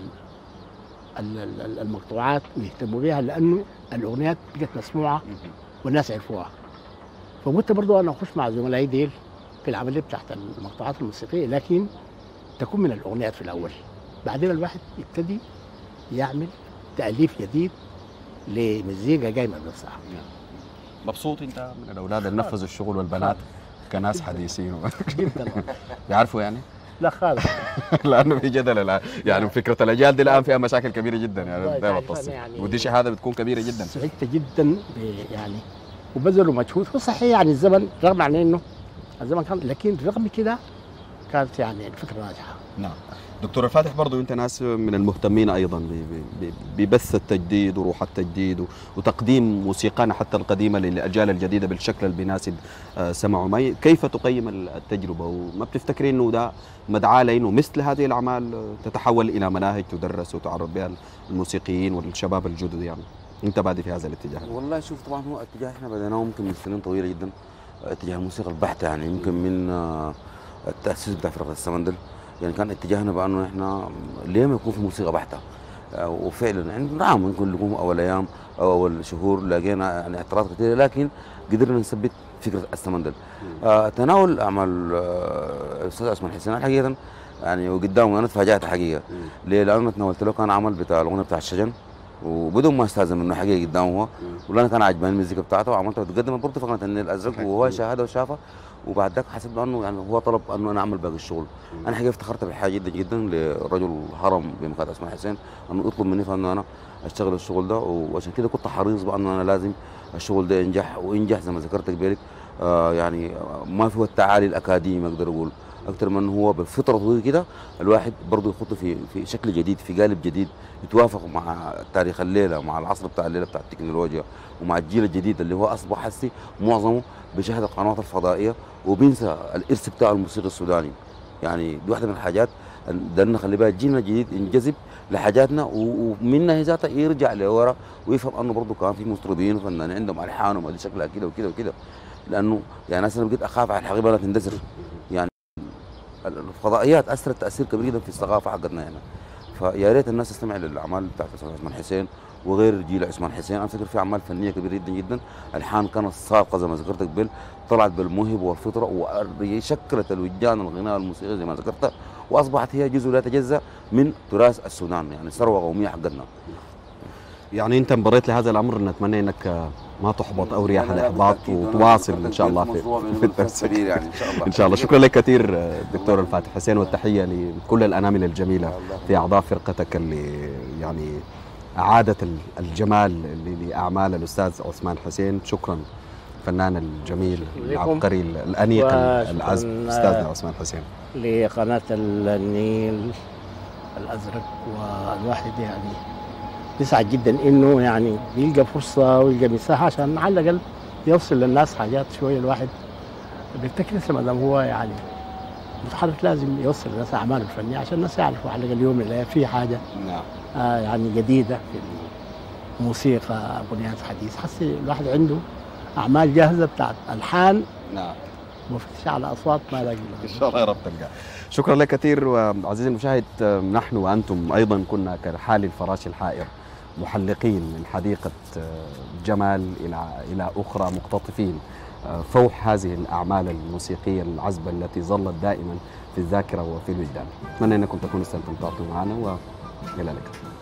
ال- ال- المقطوعات ويهتموا بها، لانه الاغنيات بقت مسموعه والناس عرفوها. فقلت برضو انا اخش مع زملائي ديل في العمليه بتاعت المقطوعات الموسيقيه، لكن تكون من الاغنيات في الاول، بعدين الواحد يبتدي يعمل تاليف جديد لمزيكا جاي من نفسها.
مبسوط أنت من الأولاد اللي نفذوا الشغل والبنات كناس حديثين
جدا
بيعرفوا يعني؟
لا خالص
لانه في جدل الان، يعني فكره الاجيال دي الان فيها مشاكل كبيره جدا يعني دائما
والله
تصل،
يعني
ودي شهاده بتكون كبيره جدا.
سعدت جدا ب- يعني وبذلوا مجهود. هو صحيح يعني الزمن رغم عن انه الزمن كان، لكن رغم كده كانت يعني الفكره ناجحه.
نعم دكتور الفاتح، برضو انت ناس من المهتمين ايضا ب- ب- ببث التجديد وروح التجديد و- وتقديم موسيقانا حتى القديمه للاجيال الجديده بالشكل اللي بيناسب آه، سمعوا معي. كيف تقيم ال- التجربه، وما بتفتكرين انه ده مدعاه لانه مثل هذه الاعمال آه، تتحول الى مناهج تدرس وتعرض بها الموسيقيين والشباب الجدد؟ يعني انت بادي في هذا الاتجاه.
والله شوف، طبعا هو اتجاه احنا بدأناه ممكن من سنين طويله جدا، اتجاه الموسيقى البحته، يعني يمكن من آه، التاسيس بتاع فرقه السمندل، يعني كان اتجاهنا بانه احنا ليه ما يكون في موسيقى بحته. آه، وفعلا يعني نعم ممكن يكون اول ايام او اول شهور لقينا يعني اعتراض كثيره، لكن قدرنا نثبت فكره السمندل. آه، تناول اعمال آه، الاستاذ عثمان حسين الحقيقه يعني وقدامه انا تفاجات حقيقه. ليه؟ لانه تناولت له كان عمل بتاع الاغنيه بتاع الشجن، وبدون ما استاذن منه حقيقه قدامه هو، ولا كان عجباني المزيكا بتاعته، وعملتها وتقدمت برضه في قناه النيل الازرق، وهو شاهدها وشافها، وبعد ذاك حسيت بانه يعني هو طلب انه انا اعمل باقي الشغل. انا حقيقه افتخرت بالحاجه جدا جدا لرجل هرم بمكان عثمان حسين انه يطلب مني فانه انا اشتغل الشغل ده، وعشان كده كنت حريص بانه انا لازم الشغل ده ينجح، وينجح زي ما ذكرت قبلك. آه يعني ما في التعالي الاكاديمي اقدر اقول، اكثر من هو بالفطره كده الواحد برضه يخط في في شكل جديد، في قالب جديد يتوافق مع تاريخ الليله، مع العصر بتاع الليله بتاع التكنولوجيا، ومع الجيل الجديد اللي هو اصبح هسي معظمه بيشاهد القنوات الفضائيه وبينسى الارث بتاع الموسيقى السوداني. يعني دي واحده من الحاجات بدنا نخلي بالنا، جيلنا الجديد ينجذب لحاجاتنا، ومنها هي ذاتها يرجع لورا ويفهم انه برضه كان في مطربين وفنانين عندهم الحان وما دي شكلها كده وكده وكده. لانه يعني انا بقيت اخاف على الحقيبه لا تندثر. يعني الفضائيات اثرت تاثير كبير جدا في الثقافه حقتنا هنا. فيا ريت الناس تستمع للاعمال بتاعت الاستاذ عثمان حسين وغير جيل عثمان حسين. انا افتكر في اعمال فنيه كبيره جدا جدا، الحان كانت صادقه زي ما ذكرت قبل، طلعت بالموهبه والفطره وشكلت الوجدان الغناء الموسيقي زي ما ذكرت، واصبحت هي جزء لا يتجزا من تراث السودان، يعني ثروه قوميه حقتنا.
يعني انت انبريت لهذا الامر، نتمنى انك ما تحبط او رياح الاحباط وتواصل ان شاء الله في, في التمثيل
يعني ان شاء الله.
ان شاء الله. شكرا لك كثير دكتور الفاتح حسين، والتحيه لكل الانامل الجميله في اعضاء فرقتك اللي يعني اعادت الجمال لاعمال الاستاذ عثمان حسين. شكرا الفنان الجميل العبقري الانيق العزف استاذنا عثمان حسين.
لقناه النيل الازرق، والواحد يعني يسعد جدا انه يعني يلقى فرصه ويلقى مساحه عشان على الاقل يوصل للناس حاجات شويه. الواحد بيفتكر ما دام هو يعني متحرك لازم يوصل للناس اعماله الفنيه عشان الناس يعرفوا على الاقل يوم من الايام في حاجه
نعم
آه يعني جديده في الموسيقى، اغنيات حديث. حسي الواحد عنده اعمال جاهزه بتاعت الحان
نعم
مفتش على اصوات ما لاقي.
ان شاء الله يا رب تلقى. شكرا لك كثير. وعزيزي المشاهد، نحن وانتم ايضا كنا كحال الفراش الحائر محلقين من حديقة جمال إلى إلى أخرى، مقتطفين فوح هذه الأعمال الموسيقية العذبة التي ظلت دائما في الذاكرة وفي الوجدان. أتمنى أنكم تكونوا استمتعتوا معنا، وإلى اللقاء.